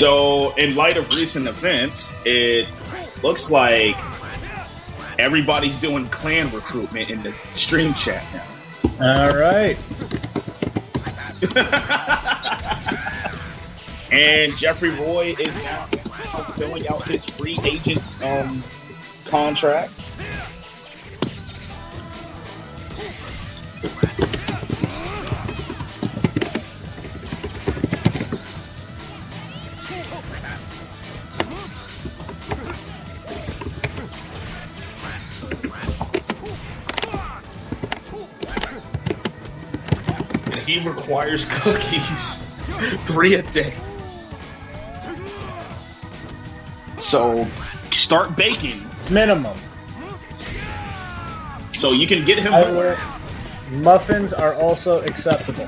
So, in light of recent events, it looks like everybody's doing clan recruitment in the stream chat now. All right. And Jeffrey Roy is now filling out his free agent um, contract. And he requires cookies. Three a day. So, start baking. Minimum. So you can get him I more. will- Muffins are also acceptable.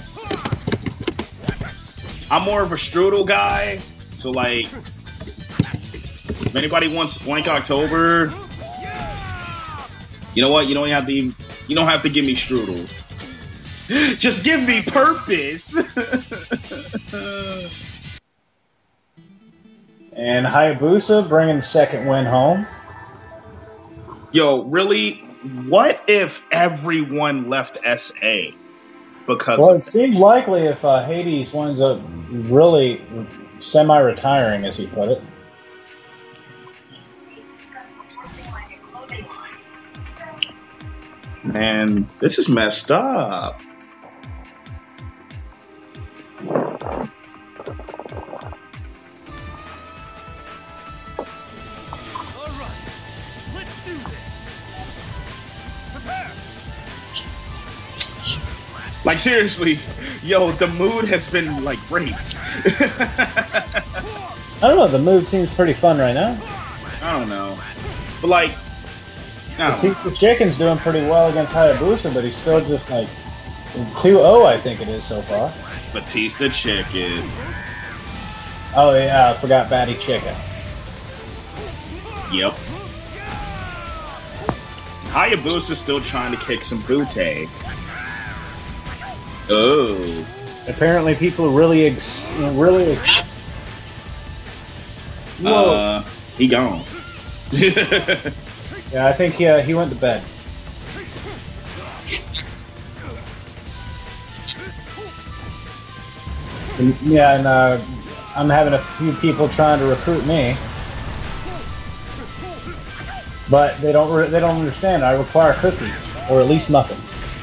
I'm more of a strudel guy. So, like, if anybody wants Blank October, you know what? You don't have to. You don't have to give me strudels. Just give me purpose. And Hayabusa bringing second win home. Yo, really? What if everyone left S A? Because Well, of it seems likely if uh, Hades winds up really semi-retiring, as he put it. Man, this is messed up. Let's do this. Prepare. Like, seriously, yo, the mood has been, like, raped. I don't know, the mood seems pretty fun right now. I don't know. But, like, I don't know. Batista Chicken's doing pretty well against Hayabusa, but he's still just like two oh, I think it is so far. Batista Chicken. Oh, yeah, I forgot Batty Chicken. Yep. Hayabusa's still trying to kick some booty. Oh. Apparently, people really, ex- really. Ex- Whoa. Uh, he gone. Yeah, I think uh, he went to bed. And, yeah, and uh, I'm having a few people trying to recruit me, but they don't. Re- they don't understand. I require cookies, or at least muffins.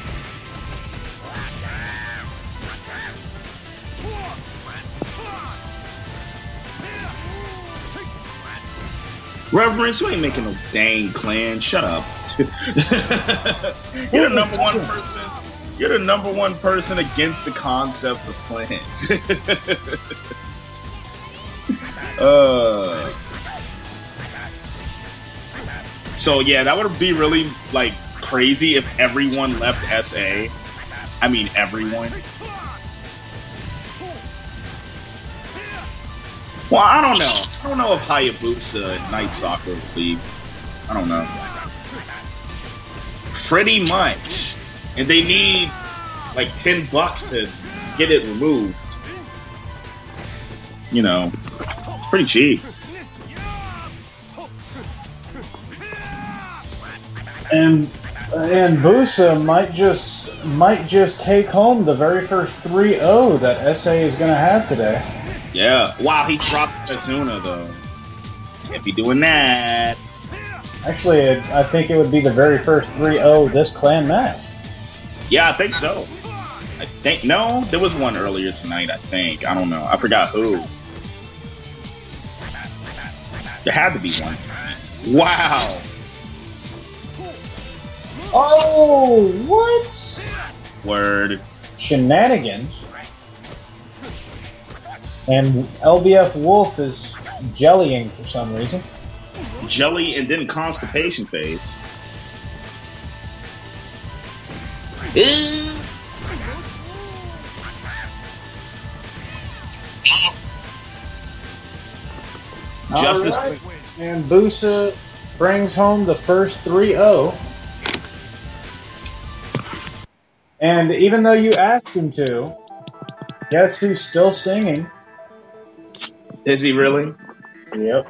Reverence, you ain't making no dang clan. Shut up. You're the number one person. You're the number one person against the concept of clans. uh. So yeah, that would be really like crazy if everyone left S A. I mean everyone. Well, I don't know. I don't know if Hayabusa and Night Soccer would leave. I don't know. Pretty much. And they need like ten bucks to get it removed. You know, pretty cheap. And and Busa might just might just take home the very first three oh that S A is going to have today. Yeah. Wow, he dropped Azuna though. Can't be doing that. Actually, it, I think it would be the very first three oh this clan match. Yeah, I think so. I think no, there was one earlier tonight. I think I don't know. I forgot who. There had to be one. Wow. Oh, what? Word. Shenanigans. And L B F Wolf is jellying for some reason. Jelly and then constipation face. Ew. Justice. All right. And Busa brings home the first three oh. And even though you asked him to, guess who's still singing? Is he really? Yep.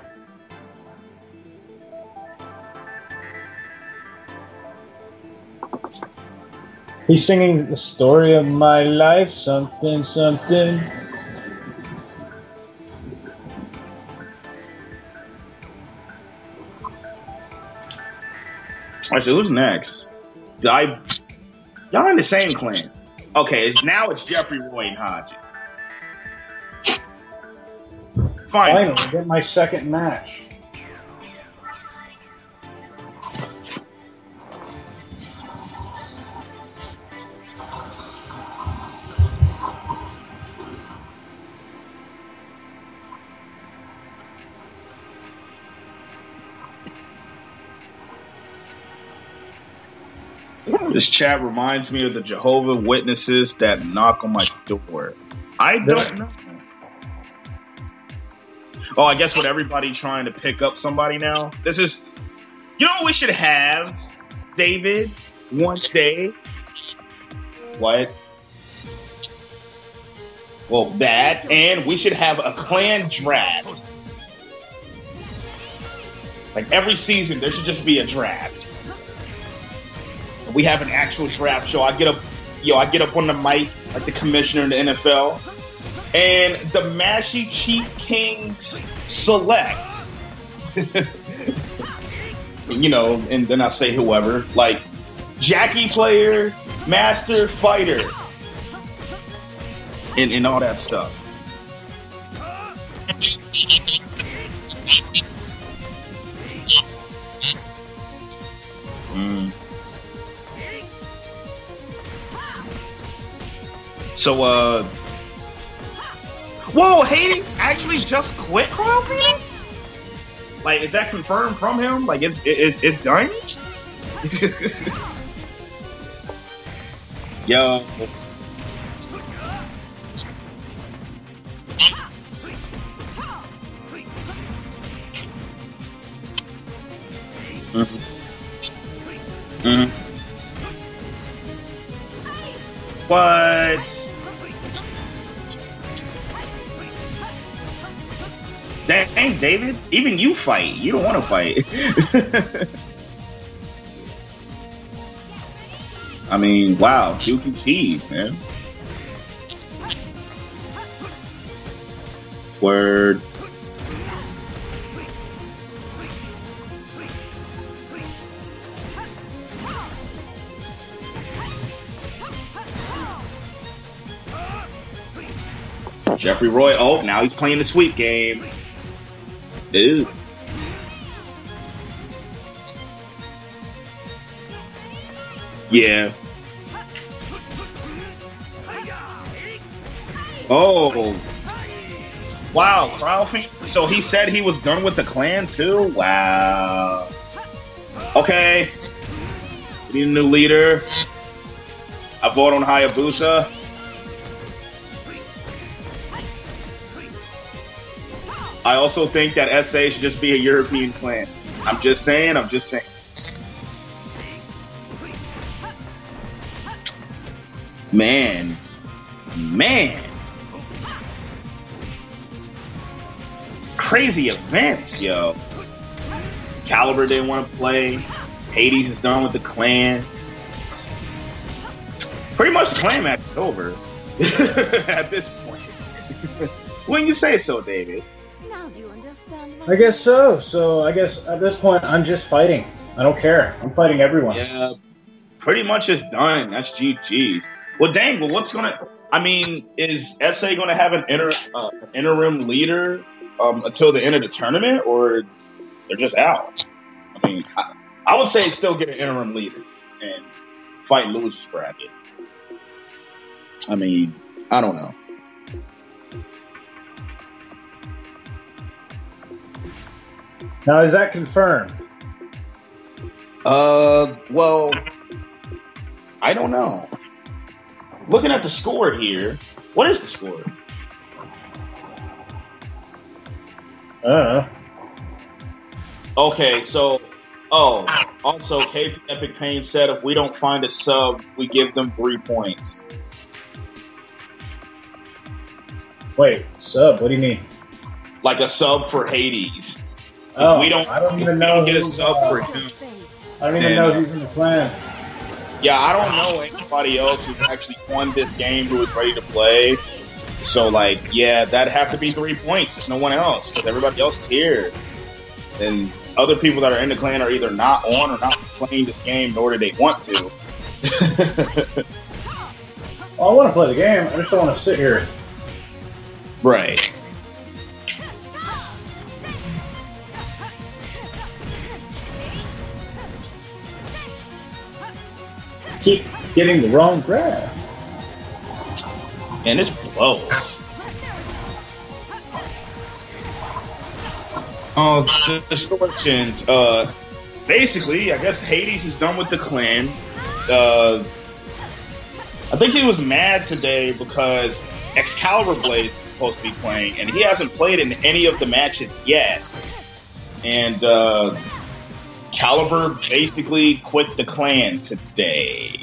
He's singing the story of my life, something, something. Alright, so who's next? I, y'all in the same clan. Okay, it's, now it's Jeffrey, Roy, and Haji. Finally. Finally, get my second match. This chat reminds me of the Jehovah's Witnesses that knock on my door. I don't know. Oh, I guess with everybody trying to pick up somebody now. This is, you know what we should have, David, one day? What? Well, that, and we should have a clan draft. Like every season, there should just be a draft. We have an actual draft show. I get up, yo, I get up on the mic like the commissioner in the N F L, and the Mashy Cheat Kings select. You know, and then I say whoever, like Jackie player, master fighter, and, and all that stuff. Mm. So, uh... Whoa, Hades actually just quit Crown Phoenix? Like, is that confirmed from him? Like, it's it's, it's done? Yo. Mm-hmm. Mm-hmm. What? Dang, David, even you fight. You don't want to fight. I mean, wow, you can cheese, man. Word. Jeffrey Roy, oh, now he's playing the sweep game. Ew. Yeah. Oh. Wow, Crown Phoenix. So he said he was done with the clan too? Wow. Okay. We need a new leader. I vote on Hayabusa. I also think that S A should just be a European clan. I'm just saying, I'm just saying. Man. Man. Crazy events, yo. Caliber didn't want to play. Hades is done with the clan. Pretty much the clan match is over. At this point. When you say so, David. Now do you understand? I guess so. So I guess at this point, I'm just fighting. I don't care. I'm fighting everyone. Yeah, pretty much it's done. That's G G's. Well, dang. Well, what's gonna? I mean, is S A gonna have an inter, uh, interim leader um, until the end of the tournament, or they're just out? I mean, I, I would say still get an interim leader and fight losers bracket. I mean, I don't know. Now, is that confirmed? Uh, well, I don't know. Looking at the score here, what is the score? I don't know. Okay, so, oh, also, K Epic Pain said if we don't find a sub, we give them three points. Wait, sub? What do you mean? like a sub for Hades. Oh, we don't. I don't even we know don't get a who, sub uh, for him. I don't even And, know uh, who's in the clan. Yeah, I don't know anybody else who's actually won this game who is ready to play. So, like, yeah, that'd have to be three points. There's no one else because everybody else is here. And other people that are in the clan are either not on or not playing this game, nor do they want to. Well, I want to play the game. I just don't want to sit here. Right. Keep getting the wrong grab. And this blows. Oh, the distortions. Uh, basically, I guess Hades is done with the clan. Uh, I think he was mad today because Excalibur Blade is supposed to be playing, and he hasn't played in any of the matches yet. And uh, Caliber basically quit the clan today.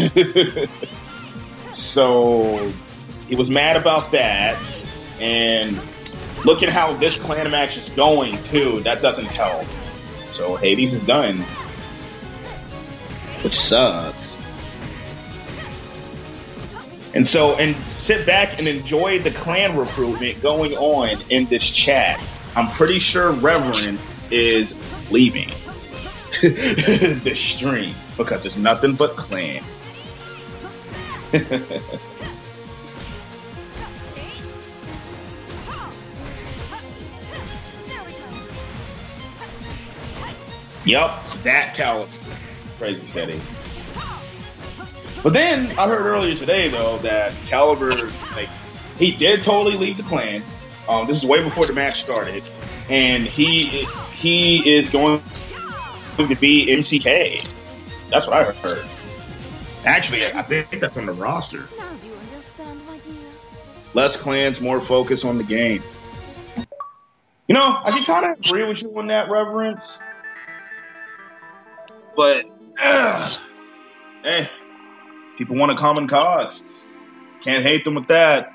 So he was mad about that. And look at how this clan match is going, too. That doesn't help. So Hades is done. Which sucks. And so, and sit back and enjoy the clan recruitment going on in this chat. I'm pretty sure Reverend is leaving the stream because there's nothing but clans. Yup, that counts. Crazy steady. But then I heard earlier today though that Caliber, like, he did totally leave the clan. Um, this is way before the match started, and he he is going to be M C K. That's what I heard. Actually, I think that's on the roster. Now do you understand, my dear? Less clans, more focus on the game. You know, I can kind of agree with you on that, Reverence. But, uh, hey, people want a common cause. Can't hate them with that.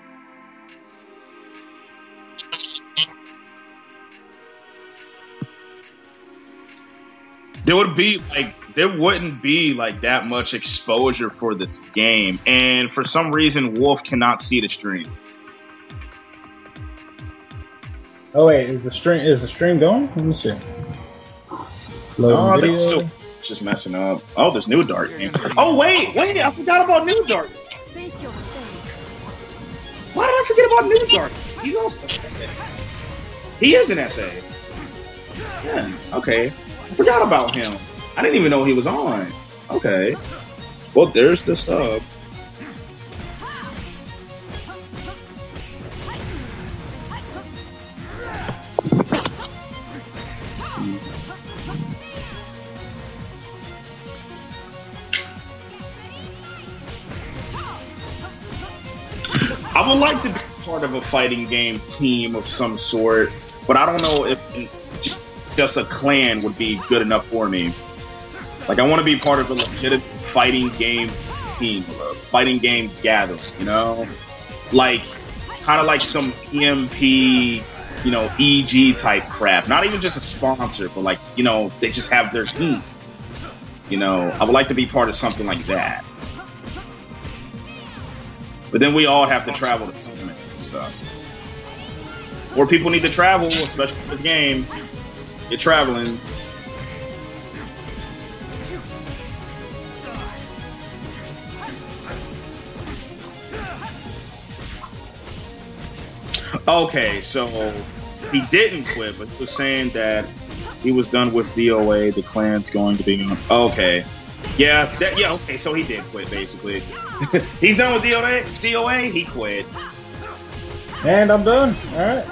There would be like there wouldn't be like that much exposure for this game, and for some reason, Wolf cannot see the stream. Oh wait, is the stream is the stream going? Let me see. Loading Oh, I think video. it's still it's just messing up. Oh, there's New Dark. Oh wait, wait, I forgot about New Dark. Face your fate. Why did I forget about New Dark? He's also an S A. He is an S A. Yeah, okay. I forgot about him. I didn't even know he was on. Okay. Well, there's the sub. I would like to be part of a fighting game team of some sort, but I don't know if just a clan would be good enough for me. Like, I want to be part of a legitimate fighting game team, a fighting game gathering, you know? Like, kind of like some E M P, you know, E G type crap. Not even just a sponsor, but like, you know, they just have their team. You know, I would like to be part of something like that. But then we all have to travel to tournaments and stuff. Or people need to travel, especially for this game. You're traveling. Okay, so he didn't quit, but he was saying that he was done with D O A. The clan's going to be on. Okay, yeah, that, yeah. Okay, so he did quit basically. He's done with D O A. D O A. He quit. And I'm done. All right.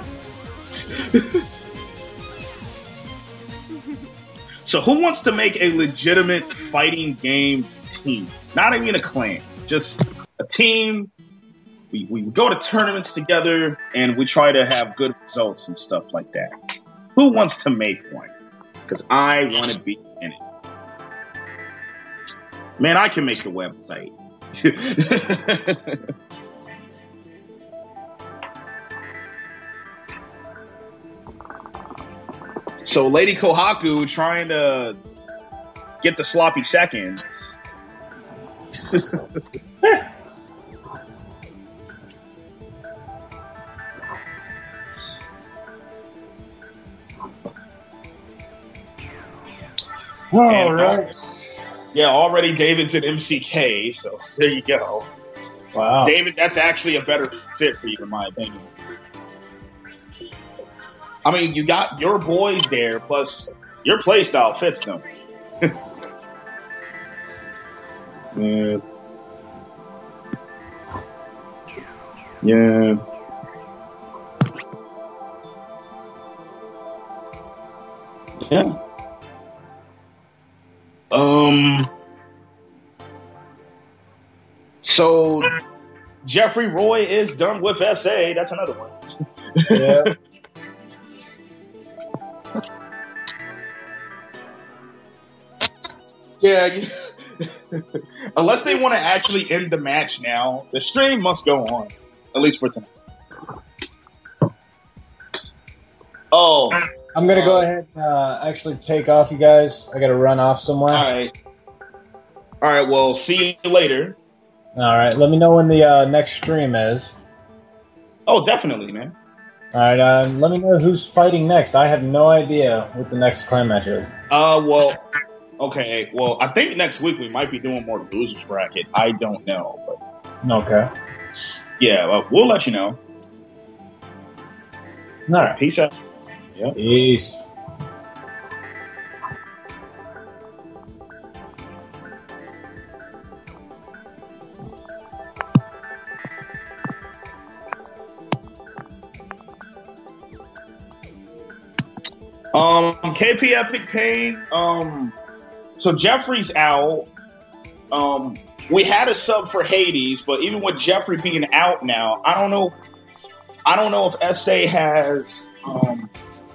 So who wants to make a legitimate fighting game team? Not even a clan, just a team. We, we go to tournaments together and we try to have good results and stuff like that. Who wants to make one? Because I want to be in it. Man, I can make the website. So Lady Kohaku trying to get the sloppy seconds. All And, uh, right. Yeah, already David's at M C K, so there you go. Wow. David, that's actually a better fit for you, in my opinion. I mean, you got your boys there, plus your play style fits them. Yeah. Yeah. Yeah. Um. So Jeffrey Roy is done with S A. That's another one. Yeah. Yeah. you- Unless they want to actually end the match now, the stream must go on. At least for tonight. Oh. I'm gonna go ahead and uh, actually take off, you guys. I gotta run off somewhere. All right. All right. Well, see you later. All right. Let me know when the uh, next stream is. Oh, definitely, man. All right. Uh, let me know who's fighting next. I have no idea what the next clan match is. Uh, well, okay. Well, I think next week we might be doing more losers bracket. I don't know, but Okay. yeah, well, we'll let you know. All right. Peace out. Peace. Um, K P Epic Pain. Um, so Jeffrey's out. Um, we had a sub for Hades, but even with Jeffrey being out now, I don't know. I don't know if S A has. Um,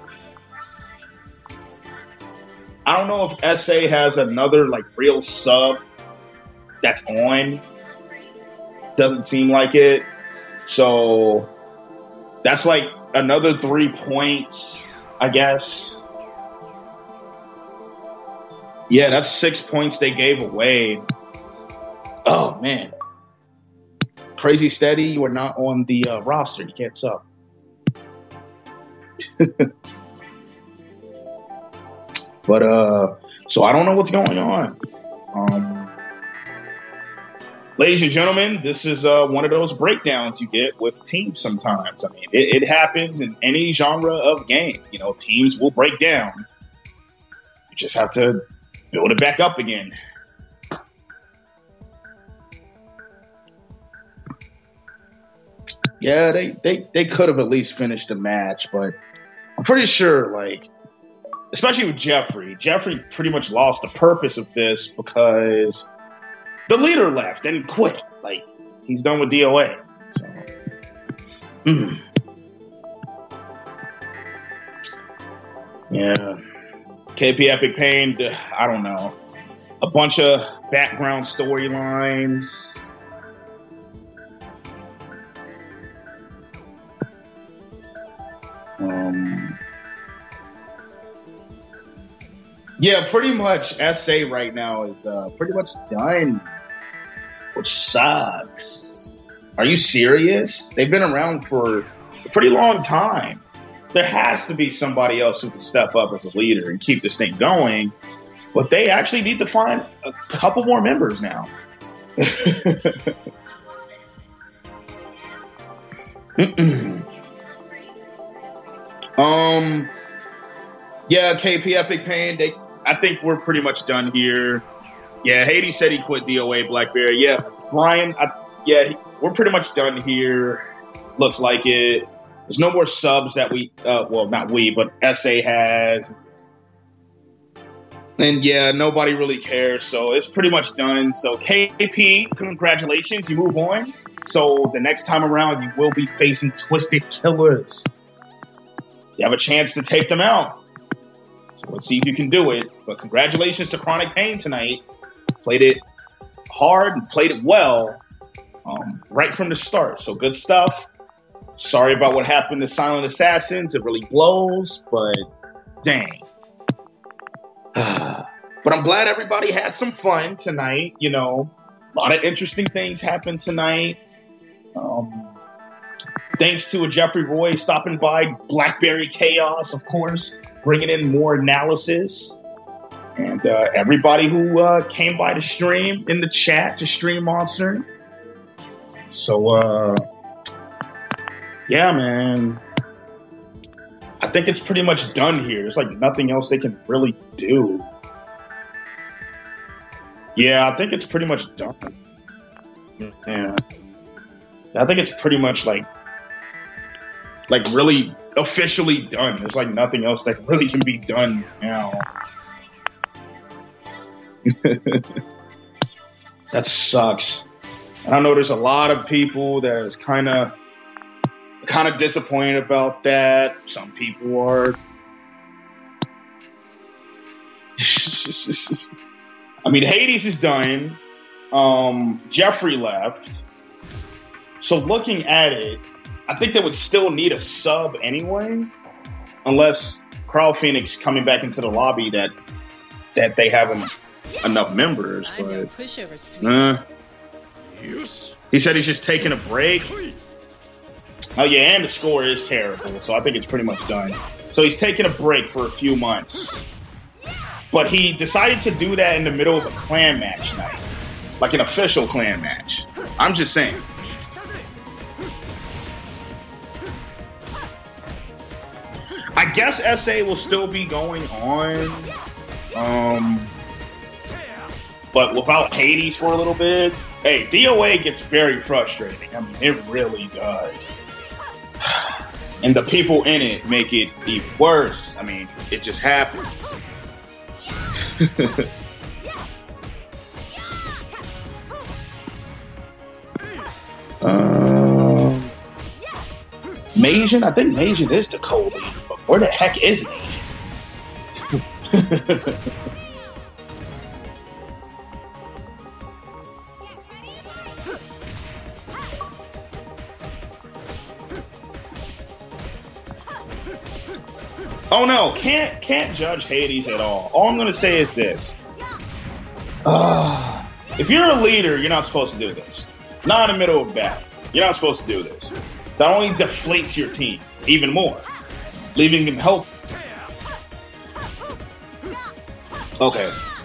I don't know if S A has another like real sub that's on. Doesn't seem like it. So that's like another three points. I guess. Yeah, that's six points they gave away. Oh, man. Crazy Steady, you are not on the uh, roster. You can't sub. But, uh, so I don't know what's going on. Um, ladies and gentlemen, this is uh, one of those breakdowns you get with teams sometimes. I mean, it, it happens in any genre of game. You know, teams will break down. You just have to build it back up again. Yeah, they, they, they could have at least finished the match, but I'm pretty sure, like, especially with Jeffrey, Jeffrey pretty much lost the purpose of this because the leader left and quit. Like, he's done with D O A. So. Mm. Yeah. K P Epic Pain, I don't know. A bunch of background storylines. Um, yeah, pretty much S A right now is uh, pretty much done. Which sucks. Are you serious? They've been around for a pretty long time. There has to be somebody else who can step up as a leader and keep this thing going. But they actually need to find a couple more members now. um, yeah, K P Epic Pain. They, I think we're pretty much done here. Yeah, Hades said he quit D O A Blackberry. Yeah, Brian. I, yeah, he, we're pretty much done here. Looks like it. There's no more subs that we, uh, well, not we, but S A has. And yeah, nobody really cares. So it's pretty much done. So K P, congratulations. You move on. So the next time around, you will be facing Twisted Killers. You have a chance to take them out. So let's see if you can do it. But congratulations to Chronic Pain tonight. Played it hard and played it well um, right from the start. So good stuff. Sorry about what happened to Silent Assassins. It really blows, but Dang. But I'm glad everybody had some fun tonight. You know, a lot of interesting things happened tonight. Um, thanks to a Jeffrey Roy stopping by, Blackberry Chaos, of course, bringing in more analysis. And uh, everybody who uh, came by to stream in the chat to stream Monster. So, uh, yeah, man. I think it's pretty much done here. There's like nothing else they can really do. Yeah, I think it's pretty much done. Yeah. I think it's pretty much like, like really officially done. There's like nothing else that really can be done now. That sucks. And I know there's a lot of people that is kind of kind of disappointed about that. Some people are. I mean, Hades is done. Um, Jeffrey left. So looking at it, I think they would still need a sub anyway, unless Carl Phoenix coming back into the lobby that that they haven't enough members. But uh, he said he's just taking a break. Oh yeah, and the score is terrible, so I think it's pretty much done. So he's taking a break for a few months, but he decided to do that in the middle of a clan match night, like an official clan match. I'm just saying. I guess S A will still be going on, um, but without Hades for a little bit. Hey, D O A gets very frustrating. I mean, it really does. And the people in it make it even worse. I mean, it just happens. um, Majin? I think Majin is the co-leader, but where the heck is Majin? Oh no, can't can't judge Hades at all. All I'm gonna say is this. Uh, if you're a leader, you're not supposed to do this. Not in the middle of battle. You're not supposed to do this. That only deflates your team even more, leaving them helpless. Okay.